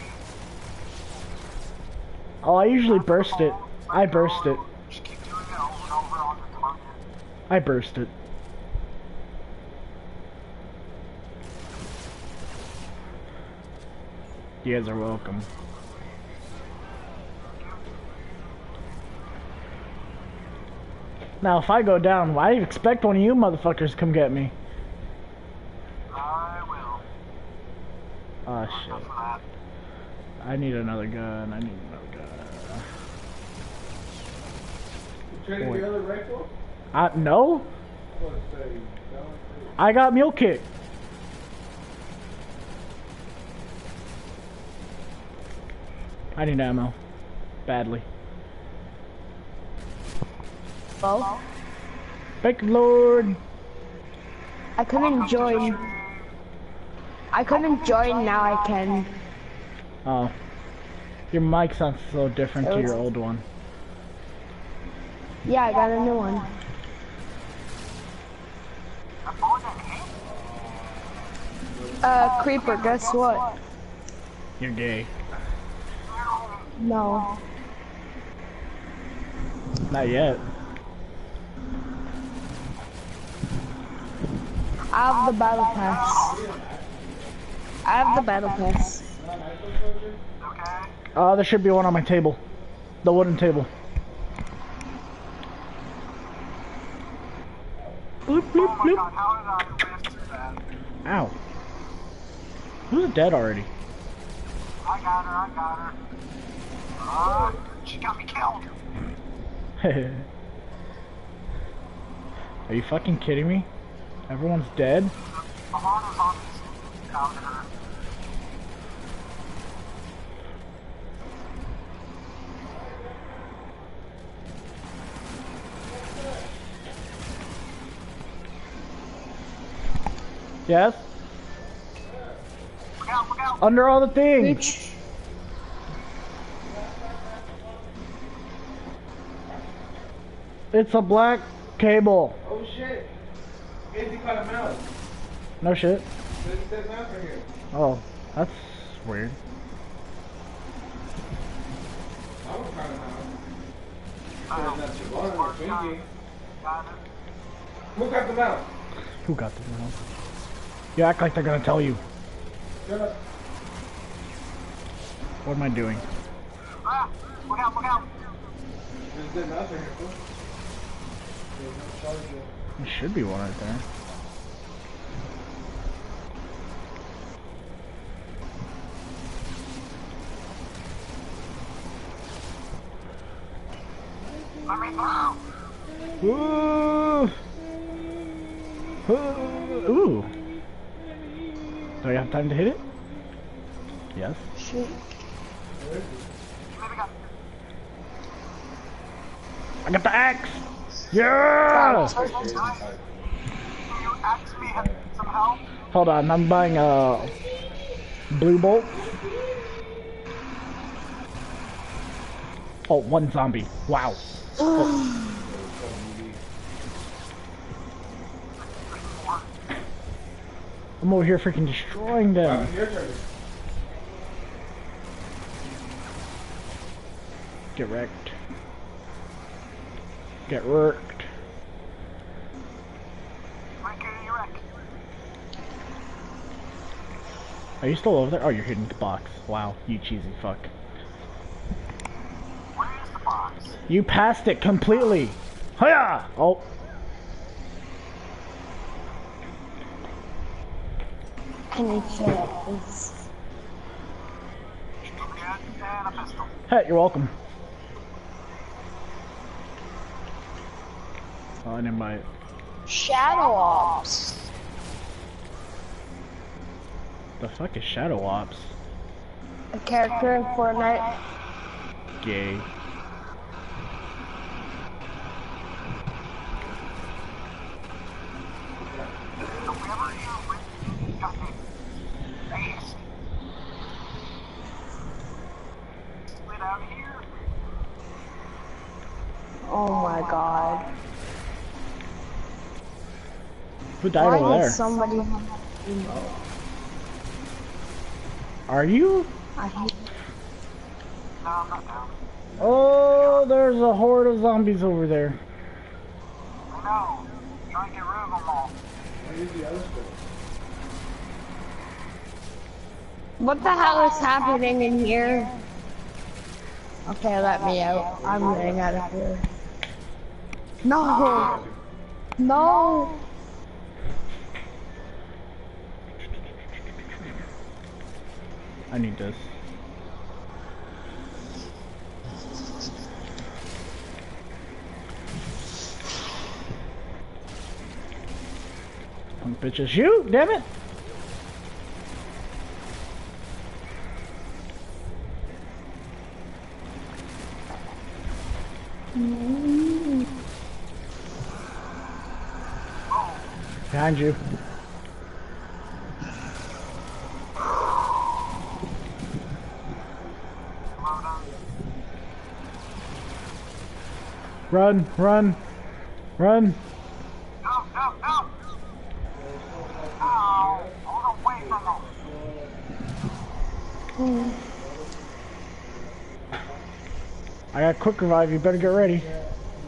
Oh, I usually burst it. I burst it. Just keep doing it over and over on the target. I burst it. You guys are welcome. Now, if I go down, why do you expect one of you motherfuckers to come get me? I will. Oh Enough shit. for that. I need another gun. I need another gun. You trading Wait. the other rifle? No? I was gonna say, no. I got mule kick. I need ammo. Badly. Well, Thank you, Lord. I couldn't join. I couldn't join, now I can. Oh. Your mic sounds so different to your old one. Yeah, I got a new one. I'm more than him. Creeper, guess what? You're gay. No. Not yet. I have the battle pass. I have the battle pass. Okay. There should be one on my table. The wooden table. Bloop, bloop, Oh my bloop. god, how did I live through that? Ow. Who's dead already? I got her, I got her. She got me killed. Are you fucking kidding me? Everyone's dead? A lot of zombies out her. Yes? Look out, look out. Under all the things! Reach. It's a black cable. Oh shit. Casey caught a mouse. No shit. There's mouse right here. Oh, that's weird. I was caught a mouse. Oh, Not too long, Twinkie. got it. Who got the mouse? Who got the mouse? You act like they're gonna tell you. Shut up. What am I doing? Ah, look out, look out. There's a dead mouse right here, fool. There's no charger. There should be one right there. Let me through. Ooh. Ooh. Do I have time to hit it? Yes. Shoot. Maybe got I got the axe! Yeah! Can you ask me some help? Hold on, I'm buying blue bolt. Oh, one zombie. Wow. I'm over here freaking destroying them. Your turn. Get wrecked. Get wrecked. Right, get you wreck. Are you still over there? Oh, you're hitting the box. Wow, you cheesy fuck. Where is the box? You passed it completely. Hiya! Oh. Can you chill out, please? And a pistol. Hey, you're welcome. Oh, I didn't buy it. Shadow Ops. The fuck is Shadow Ops? A character in Fortnite. Gay. So wherever you got me. Nice. Split out here. Oh my god. Who died Why over would there? somebody... Are you? I hate... No, I'm not down. Oh, there's a horde of zombies over there. I know. Trying to get rid of them all. Where's the other stuff? What the hell is happening in here? Okay, let me out. I'm getting out of here. No! No! I need this. Punk bitches, shoot! Damn it! Behind you. Run, run, run. No, no, no! Ow! I was away from them. I got quick revive, you better get ready.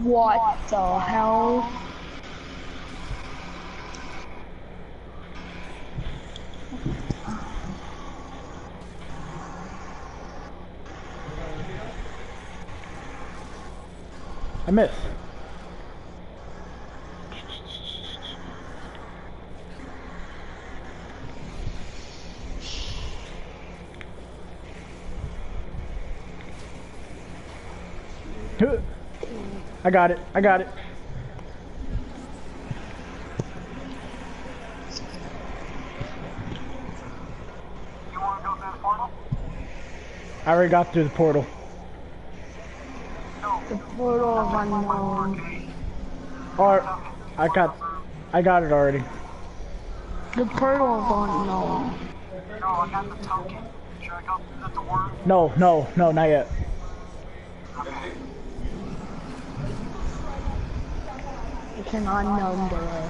What the hell? I missed. I got it. I got it. You want to go through the portal? I already got through the portal. No. The portal of unknown. Or I got it already. The portal of unknown. No, I got the token. Should I go through the door? No, no, no, not yet. It's an unknown door.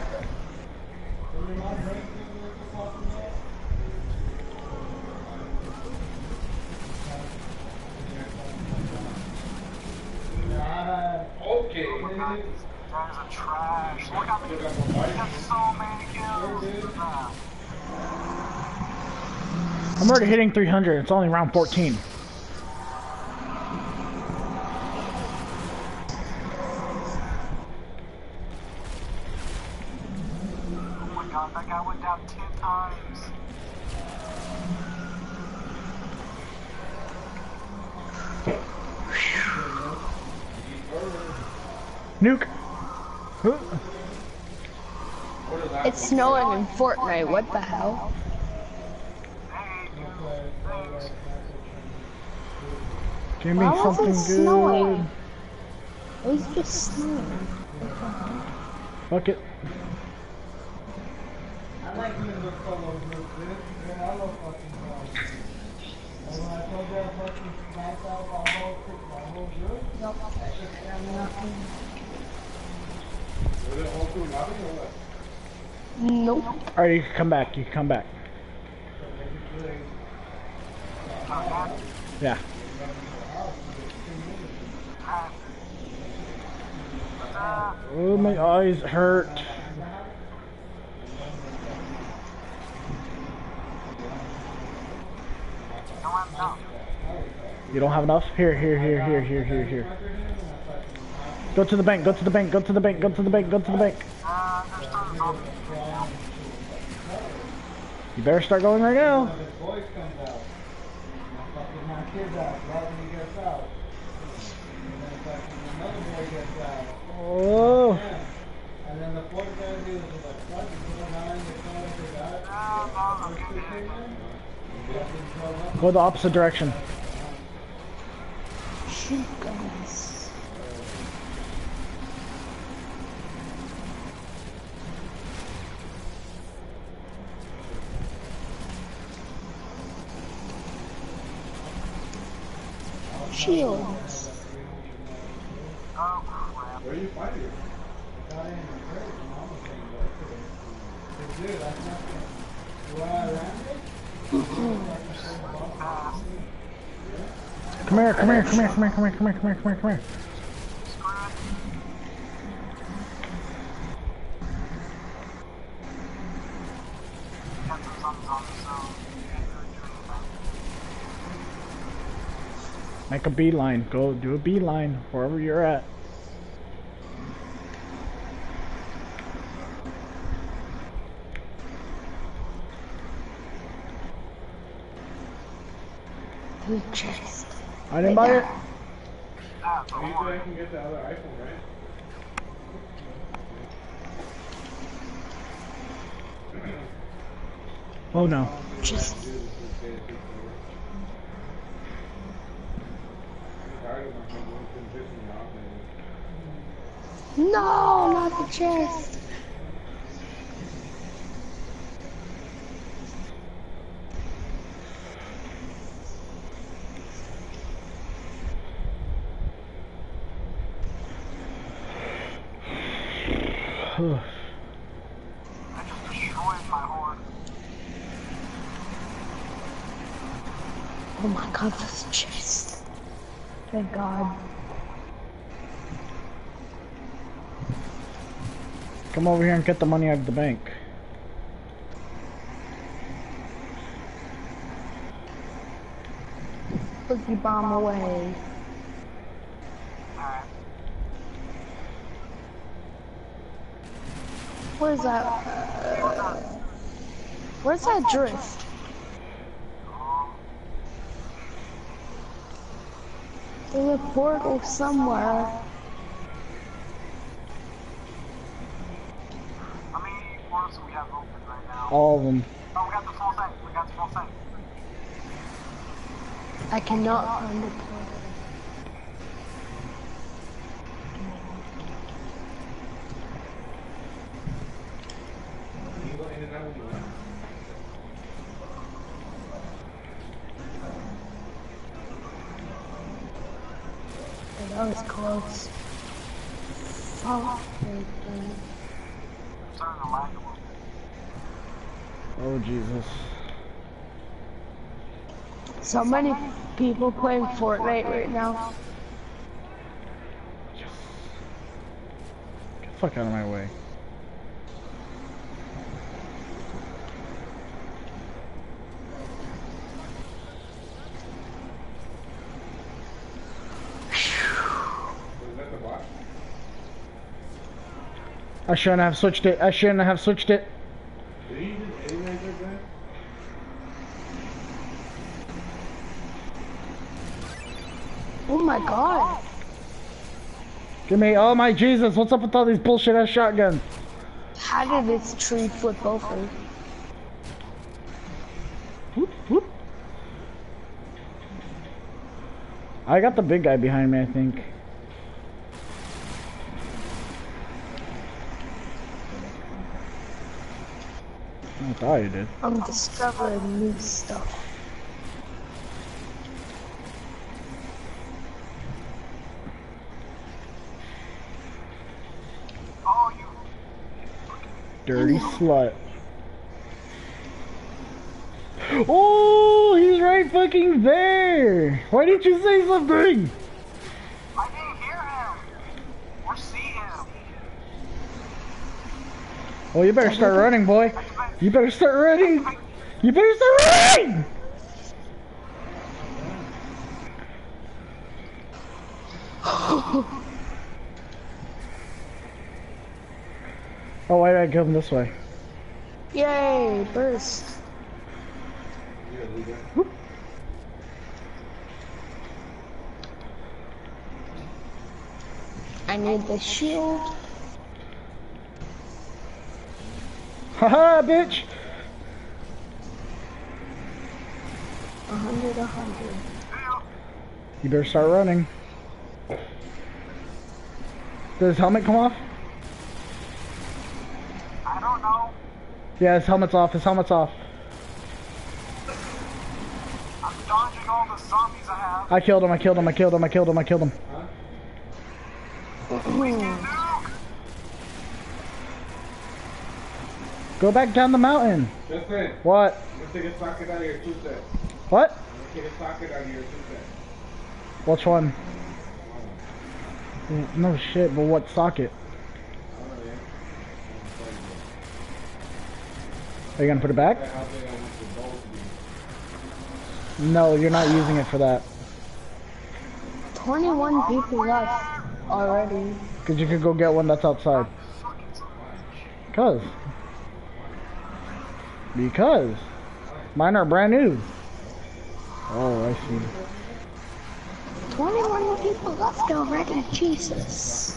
Okay. Guys are trash. Look at me. I got so many kills. I'm already hitting 300. It's only round 14. Oh my god, that guy went down 10 times. Nuke. Huh. It's snowing in Fortnite. What the hell? Hey, thanks. Give me Why was something it good. snowing? It was just snowing. Fuck it. I like when the fellows look good. Yeah, I love fucking dogs. And when I told you I fucking smacked out my whole group, I just got nothing. Was it all through nothing or what? Nope. Alright, you can come back. You can come back. Yeah. Oh, my eyes hurt. You don't have enough? Here. Go to the bank, go to the bank, go to the bank, go to the bank, go to the bank. You better start going right now. His voice comes out. Fucking my kid out right when he gets out. And then fucking another boy gets out. Oh. Yeah. And then the fourth guy is like, fucking go behind the car to die. Go the opposite direction. Shoot, guys. Shields. Where are you fighting? Got in the crate, mama saying that. Dude, that's not the way I ran it. Come here. Make a beeline. Go do a beeline wherever you're at. The chest. I didn't buy it. You said I can get the other iPhone, right? Oh no. Just. No, not the chest. I just destroyed my horde. Oh my god, this chest. Thank god. Come over here and get the money out of the bank. Cookie bomb away. Alright. What is that? Where's that drift? There's a portal somewhere. How many portals do we have open right now? All of them. Oh, we got the full thing. We got the full thing. I cannot find the portal. You go in and out when you want. That was close. Oh, I'm starting to lag a little bit. Oh Jesus. so many people playing Fortnite right now. Yes. Get the fuck out of my way. Was that the bot? I shouldn't have switched it. I shouldn't have switched it. Did he use anything like that? Oh my god. Give me, oh my Jesus, what's up with all these bullshit ass shotguns? How did this tree flip over? Whoop, whoop. I got the big guy behind me, I think. I thought you did. I'm discovering new stuff. Oh, you. Dirty slut. Oh, he's right fucking there. Why didn't you say something? I didn't hear him. Or see him. Oh, you better start running, boy. You better start running. You better start running. Oh, why did I kill him this way? Yay, burst. You gotta leave that. I need the shield. Haha, bitch. 100. You better start running. Did his helmet come off? I don't know. Yeah, his helmet's off. His helmet's off. I'm dodging all the zombies I have. I killed him. I killed him. I killed him. I killed him. I killed him. Nuke! Go back down the mountain. Justin, What? let's take a socket out of your two set. What? Let's take a socket out of your two set. Which one? No shit, but what socket? Are you gonna put it back? No, you're not using it for that. 21 people left already. Cause you could go get one that's outside. Cause mine are brand new. Oh, I see. 21 people left already. Jesus.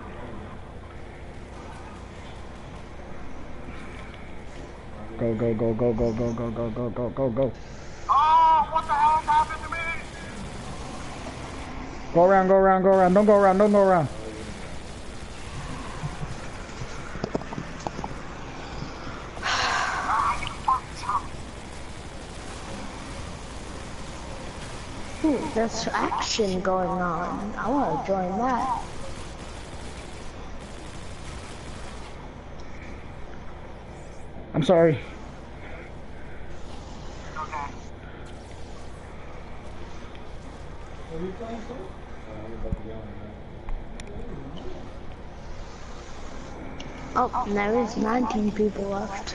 Go, go, go, go, go, go, go, go, go, go, go, go. Oh, what the hell happened to me? Go around, go around, go around. Don't go around, don't go around. Ah, you fucked up. There's action going on. I want to join that. I'm sorry. Okay. What are you playing for? I'm about to get on Oh, and there is 19 people left.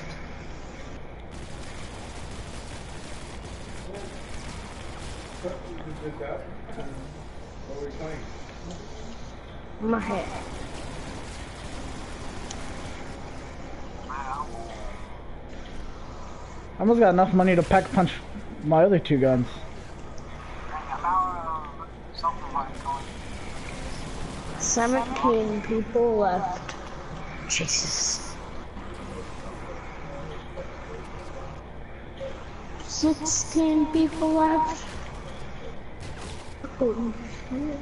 Did that? What were we playing? I'm not hit. I almost got enough money to pack punch my other 2 guns. I'm out of something like going. 17 people left. Jesus. 16 people left. Holy shit. Hey,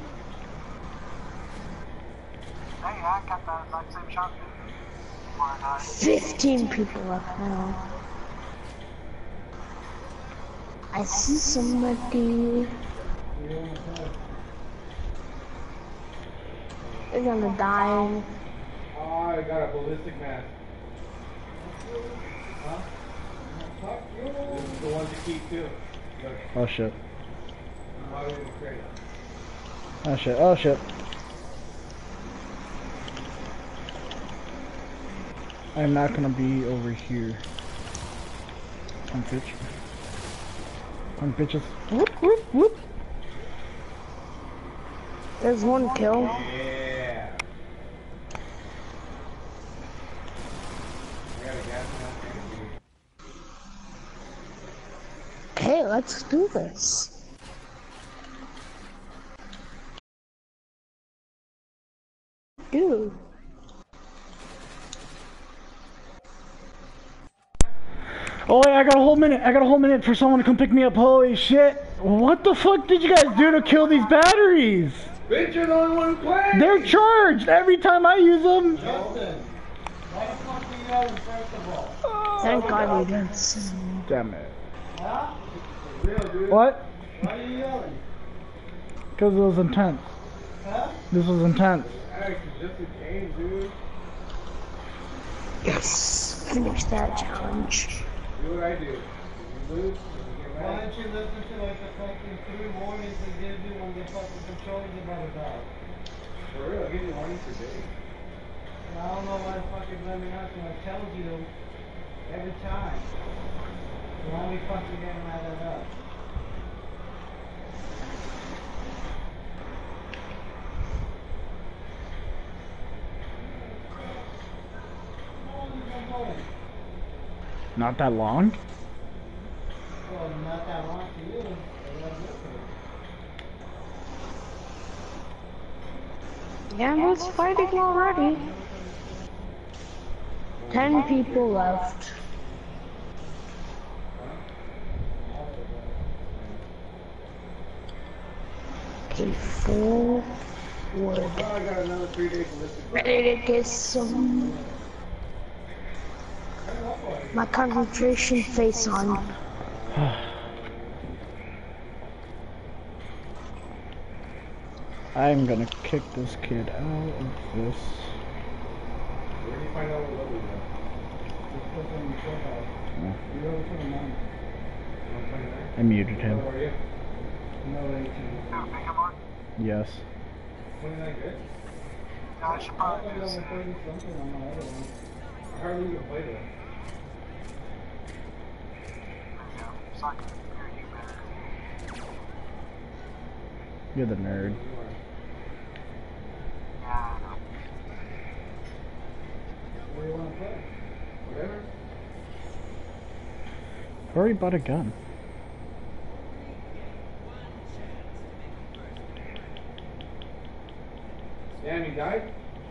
I got that exact same shotgun. Before I died. 15 people left now. I see somebody. They're gonna die. Oh, I got a ballistic mask. Huh? This is the one to keep too. Look, Oh shit. why would you trade? Oh shit. Oh shit. I'm not gonna be over here. Come bitch. Come bitches. Whoop whoop whoop. There's one kill. Yeah. I got a gas mask. Okay, let's do this. Dude. Oh yeah, I got a whole minute. I got a whole minute for someone to come pick me up. Holy shit. What the fuck did you guys do to kill these batteries? Bitch, you're the only one who plays! They're charged every time I use them. Justin, why the fuck are you yelling first of all? Thank God we didn't see. Damn it. Huh? For real, dude. What? Why are you yelling? Because it was intense. Huh? This was intense. Alex, it's just a game, dude. Yes. Finish that challenge. Do what I do. If you lose, you get mad. Why don't you listen to like the fucking 3 warnings they give you when the fucking controller's about to die? For real, I give you warnings for days. I don't know why the fuck you're blaming us when I tell you every time. Why are we fucking getting mad at us? How long you been going? Not that long? Well, not that long to you. But that's different. Yeah, it's fighting already. 10 people left. Okay, 4 wood. Oh, I got another 3 days ballistic. Ready to get some. My concentration face on. I'm gonna kick this kid out of this. Where do you find out what level you are? Just click on your profile. Yeah. You're over 29. You're 29? I muted him. How are you? No, 18. Yes. 29 good? Yeah, I should I probably thought do you this. level 30 something on my other one. I hardly even played it. Yeah, so I can hear you better. You're the nerd. Yeah, I know. What do you want to play? Whatever. I already bought a gun. Damn, he died?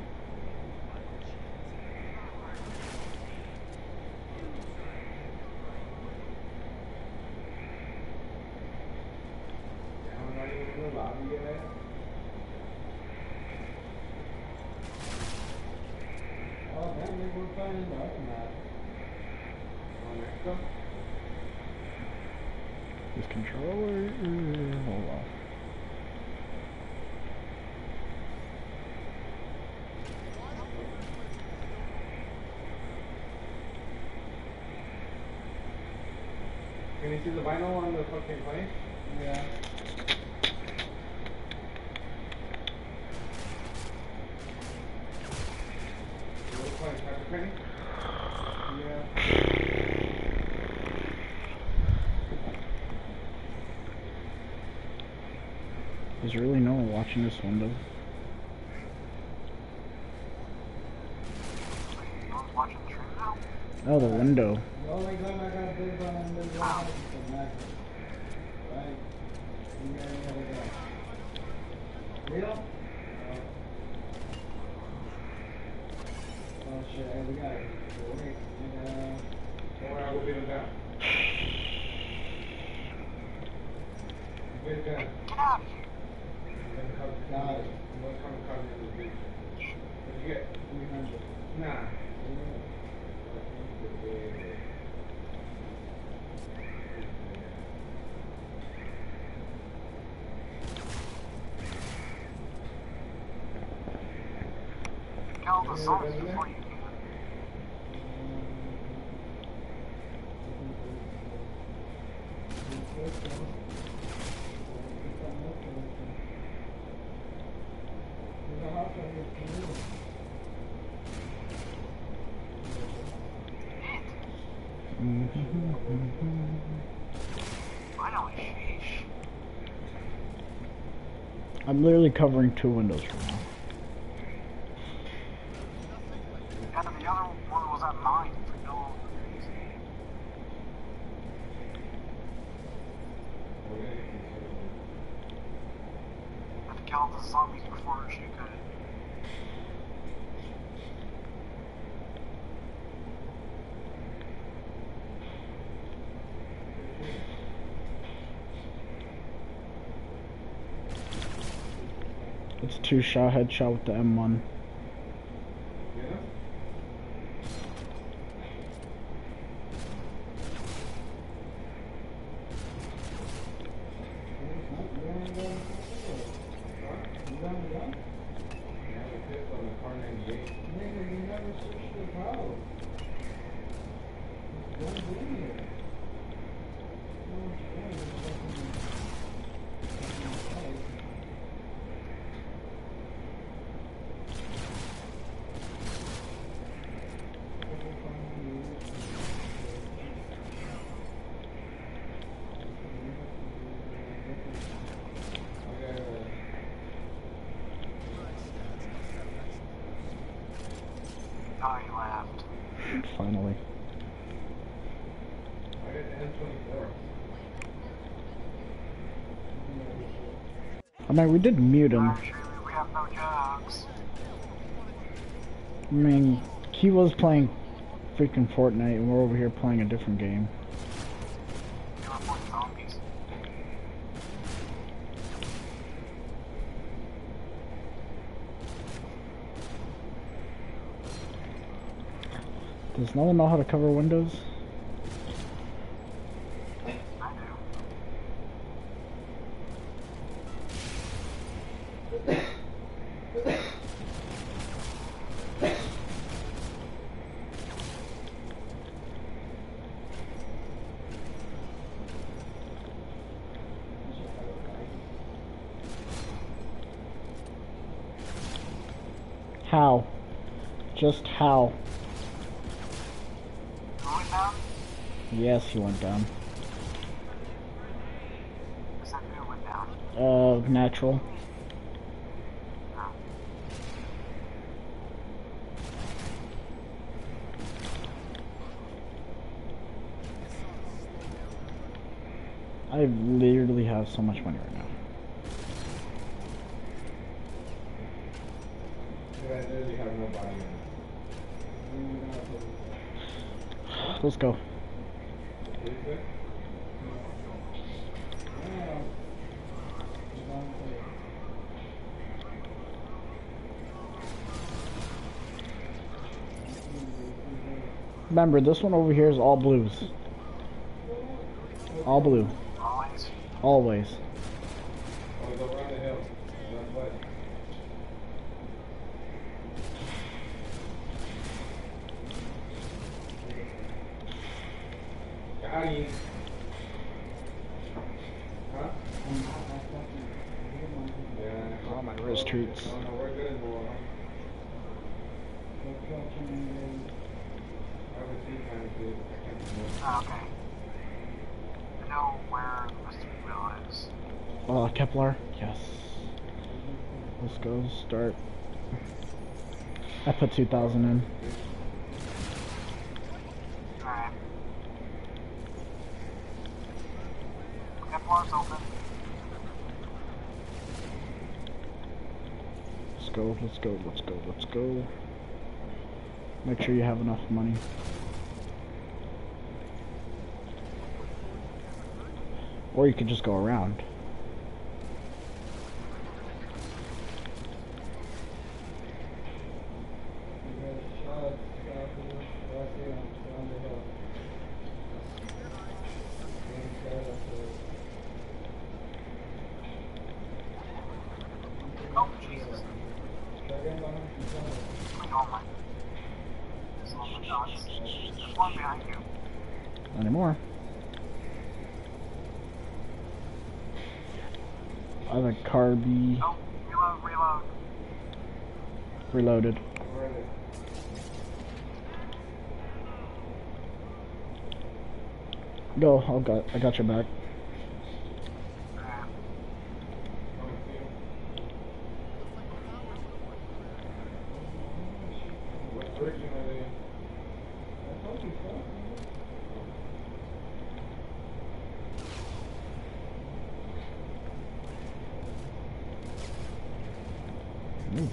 Damn, I'm not even in the lobby yet. Oh, damn, maybe we're playing in the other map. Oh, Mexico? This controller. Hold on. Can you see the vinyl on the fucking plane? Yeah. It looks like Penny? Yeah. There's really no one watching this window. No one's watching the train now? Oh, the window. The only gun I got big on this one is the Magnum. Right? You got any other gun? Real? Oh shit, hey, we got it. Wait, don't worry, I will beat him down. Big gun. Get out of here. Got it. What's coming to the beach? What'd you get? 300. Nah. Kill the zombies before you finally, sheesh. I'm literally covering 2 windows right now. And the other one was at mine for no reason. I had to kill the zombies before she could. It's 2-shot headshot with the M1. Oh, he laughed. Finally. I got the M24. I mean, we did mute him. Actually, we have no jobs. I mean, he was playing freaking Fortnite and we're over here playing a different game. You have more zombies. Does no one know how to cover windows? I do. How? Just how? Going down? Yes, he went down. Is that who went down? Natural. No. I literally have so much money right now. I literally have nobody in it. Let's go. Is it? Remember, this one over here is all blues. All blue. Always. Always. Oh, go around the hill. Northwest. Got him. Huh? Yeah. Oh, my wrist hurts. No, we're good, boy. Oh, okay. I know where Mr. Bill is. Kepler. Yes. Let's go. Start. I put 2,000 in. Alright. Kepler's open. Let's go. Let's go. Let's go. Let's go. Make sure you have enough money. Or you could just go around. Oh, Jesus. Oh my. There's one behind you. Not anymore. I have a Carby Oh, reload. reloaded. Go, I got your back. Ooh.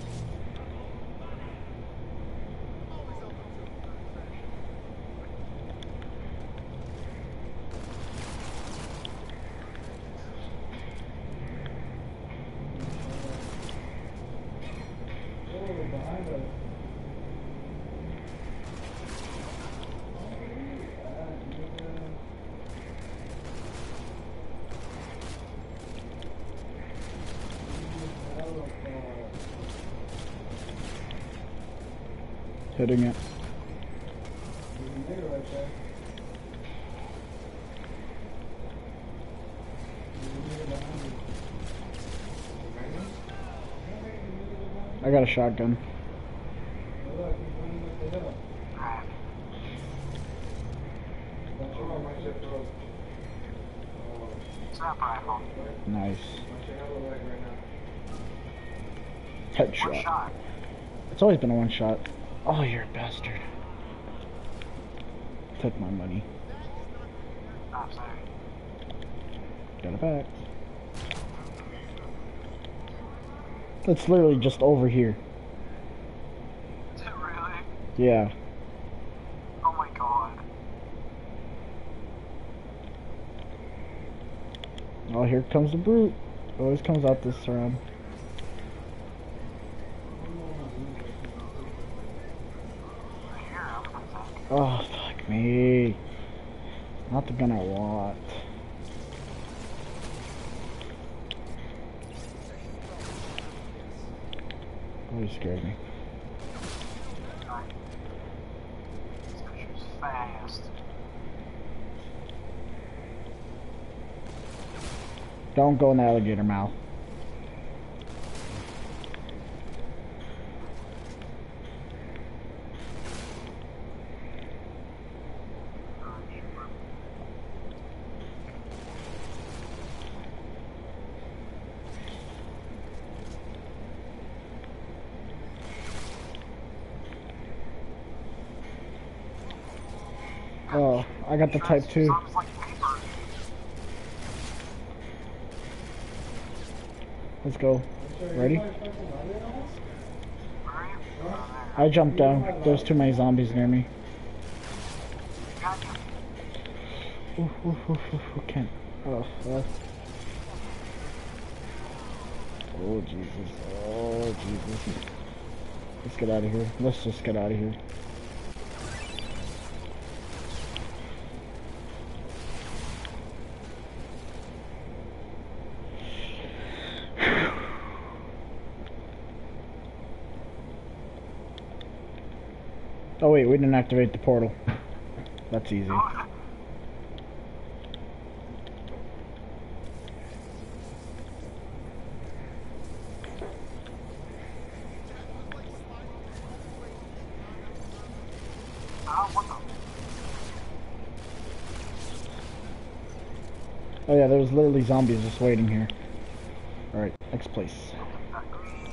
Hitting it. I got a shotgun. Snap rifle. Nice. One Headshot. shot. It's always been a one shot. Oh, you're a bastard. Took my money. I'm sorry. Got it back. It's literally just over here. Is it really? Yeah. Oh my god. Oh, here comes the brute. Always comes out this round. I hear him, I think. Oh, fuck me. Not the gun I want. Oh, you scared me. This bitch is fast. Don't go in the alligator mouth. Oh, I got the Type 2. Sounds like paper. Let's go. Ready? Where are you? Oh, there. I jumped down. There's too many zombies near me. Got you. Ooh, can't. Oh, oh, Jesus. Oh, Jesus. Let's get out of here. Let's just get out of here. Oh wait, we didn't activate the portal. That's easy. What the? Oh yeah, there's literally zombies just waiting here. Alright, next place. Got green.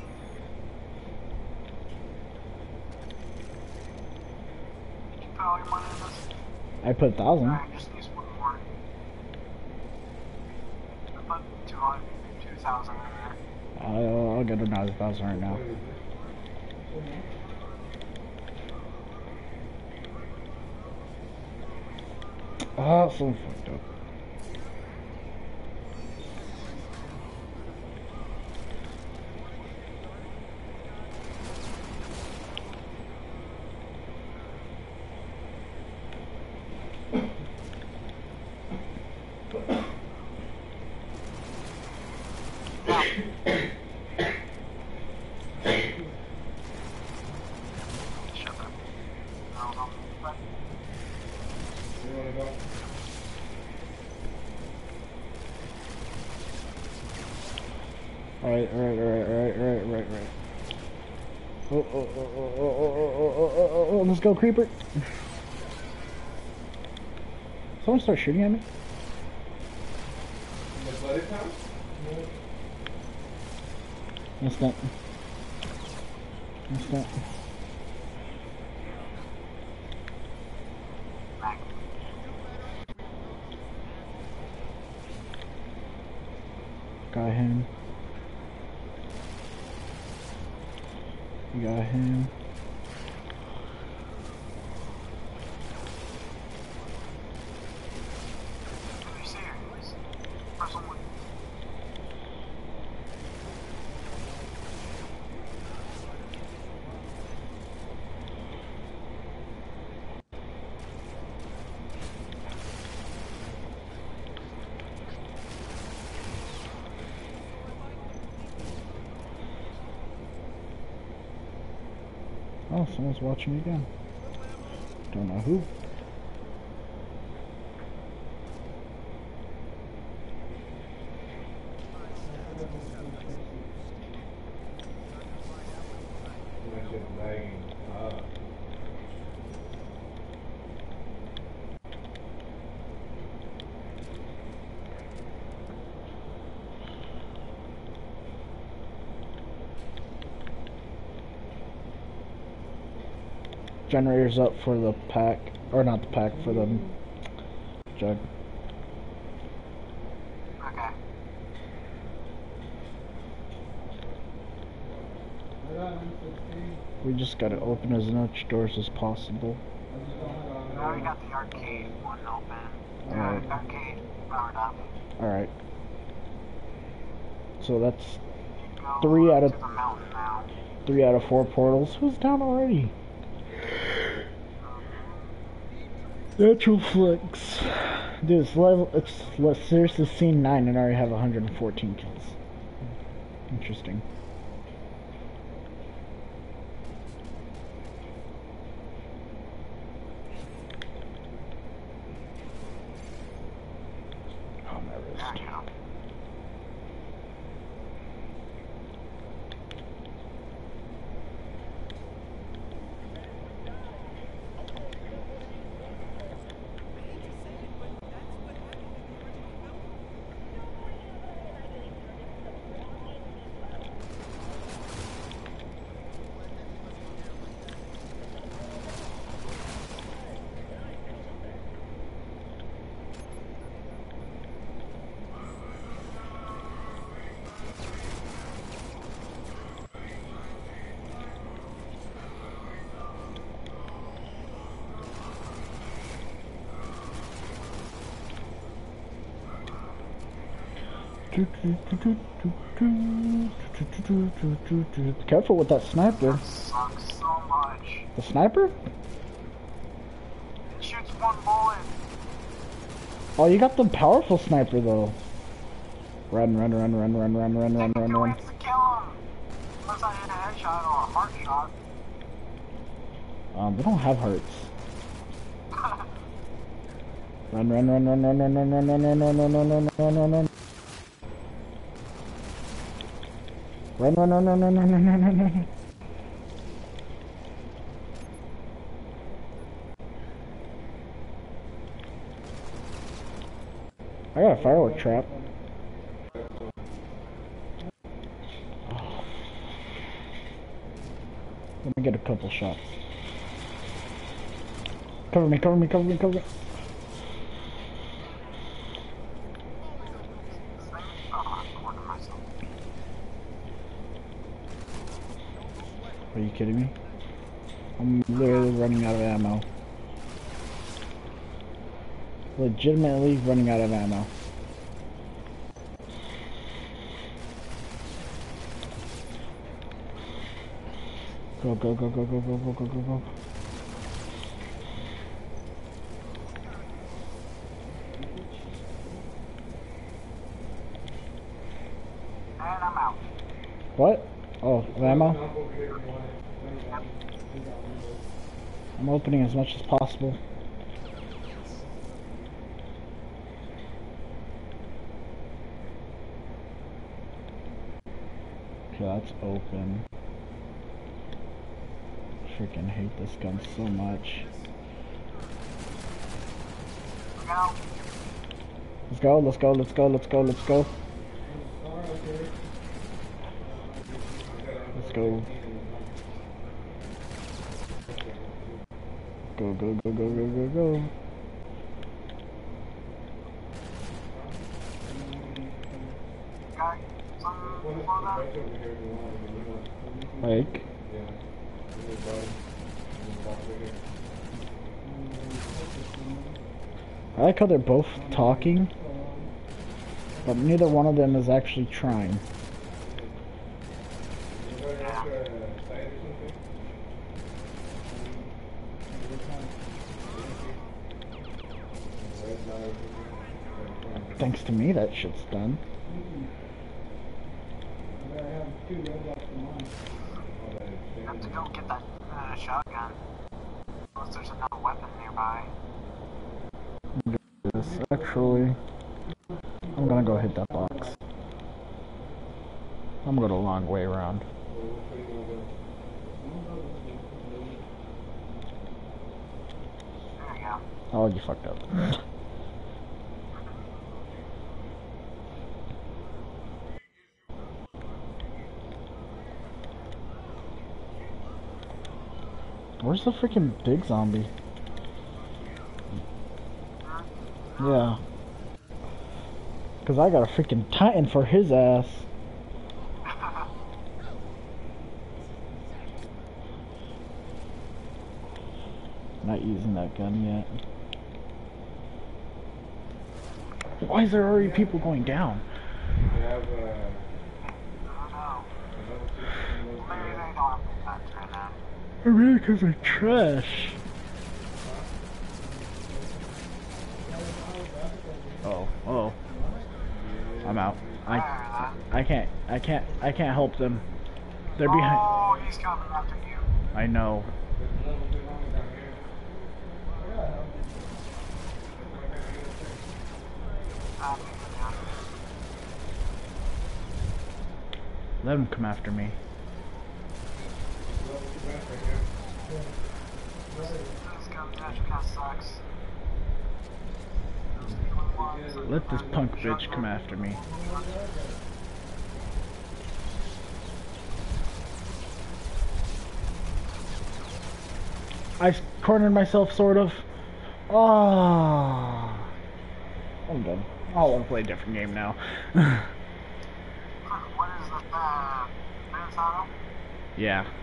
Did you put all your money in this? I put 1,000. Alright, just use one more. I put 2,000 in there. I'll get another 1,000 right now. Oh, so fucked up. Shut up. No. But You wanna go? Alright. Oh, let's go, creeper. Someone start shooting at me? In the bloody town? Instant. back. Got him. Got him. Let me see here, please. Press on one. Oh, someone's watching me again. Don't know who. That shit's lagging. Generator's up for the pack, or not the pack, for the jug. Okay. We just gotta open as much doors as possible. I already got the arcade one open. Alright. Arcade powered up. Alright. So that's Go 3 out of to the mountain now. 3 out of 4 portals. Who's down already? Natural flex. Dude, it's level. It's seriously scene 9 and I already have 114 kills. Interesting. Oh, my There wrist. you go. Careful with that sniper. That sucks so much. The sniper? It shoots one bullet. Oh, you got the powerful sniper though. Run. Take 2 hits to kill him. Unless I hit a headshot or a heart shot. They don't have hearts. Run. Run. I got a firework trap. Let me get a couple shots. Cover me, cover me, cover me, cover me. Are you kidding me? I'm literally running out of ammo. Legitimately running out of ammo. Go, go, go, go, go, go, go, go, go, go. And I'm out. What? Oh, ammo? I'm opening as much as possible. Okay, that's open. Freaking hate this gun so much. Let's go, let's go, let's go, let's go, let's go. Let's go. Go, go, go, go, go, go, go. Like? I like how they're both talking, but neither one of them is actually trying. Thanks to me, that shit's done. I have to go get that shotgun. Unless there's another weapon nearby. Yes, actually, I'm gonna go hit that box. I'm gonna go the long way around. There you go. Oh, you fucked up. Where's the freaking big zombie? Yeah. Cause I got a freaking Titan for his ass. Not using that gun yet. Why is there already people going down? I don't know. Maybe they don't have the guns right now. America's trash. Oh, oh. I'm out. I can't help them. They're behind. Oh, he's coming after you. I know. Let him come after me. Let this punk bitch come after me. I cornered myself, sort of. Oh, I'm done. I want to play a different game now. What is the Minnesota? Yeah.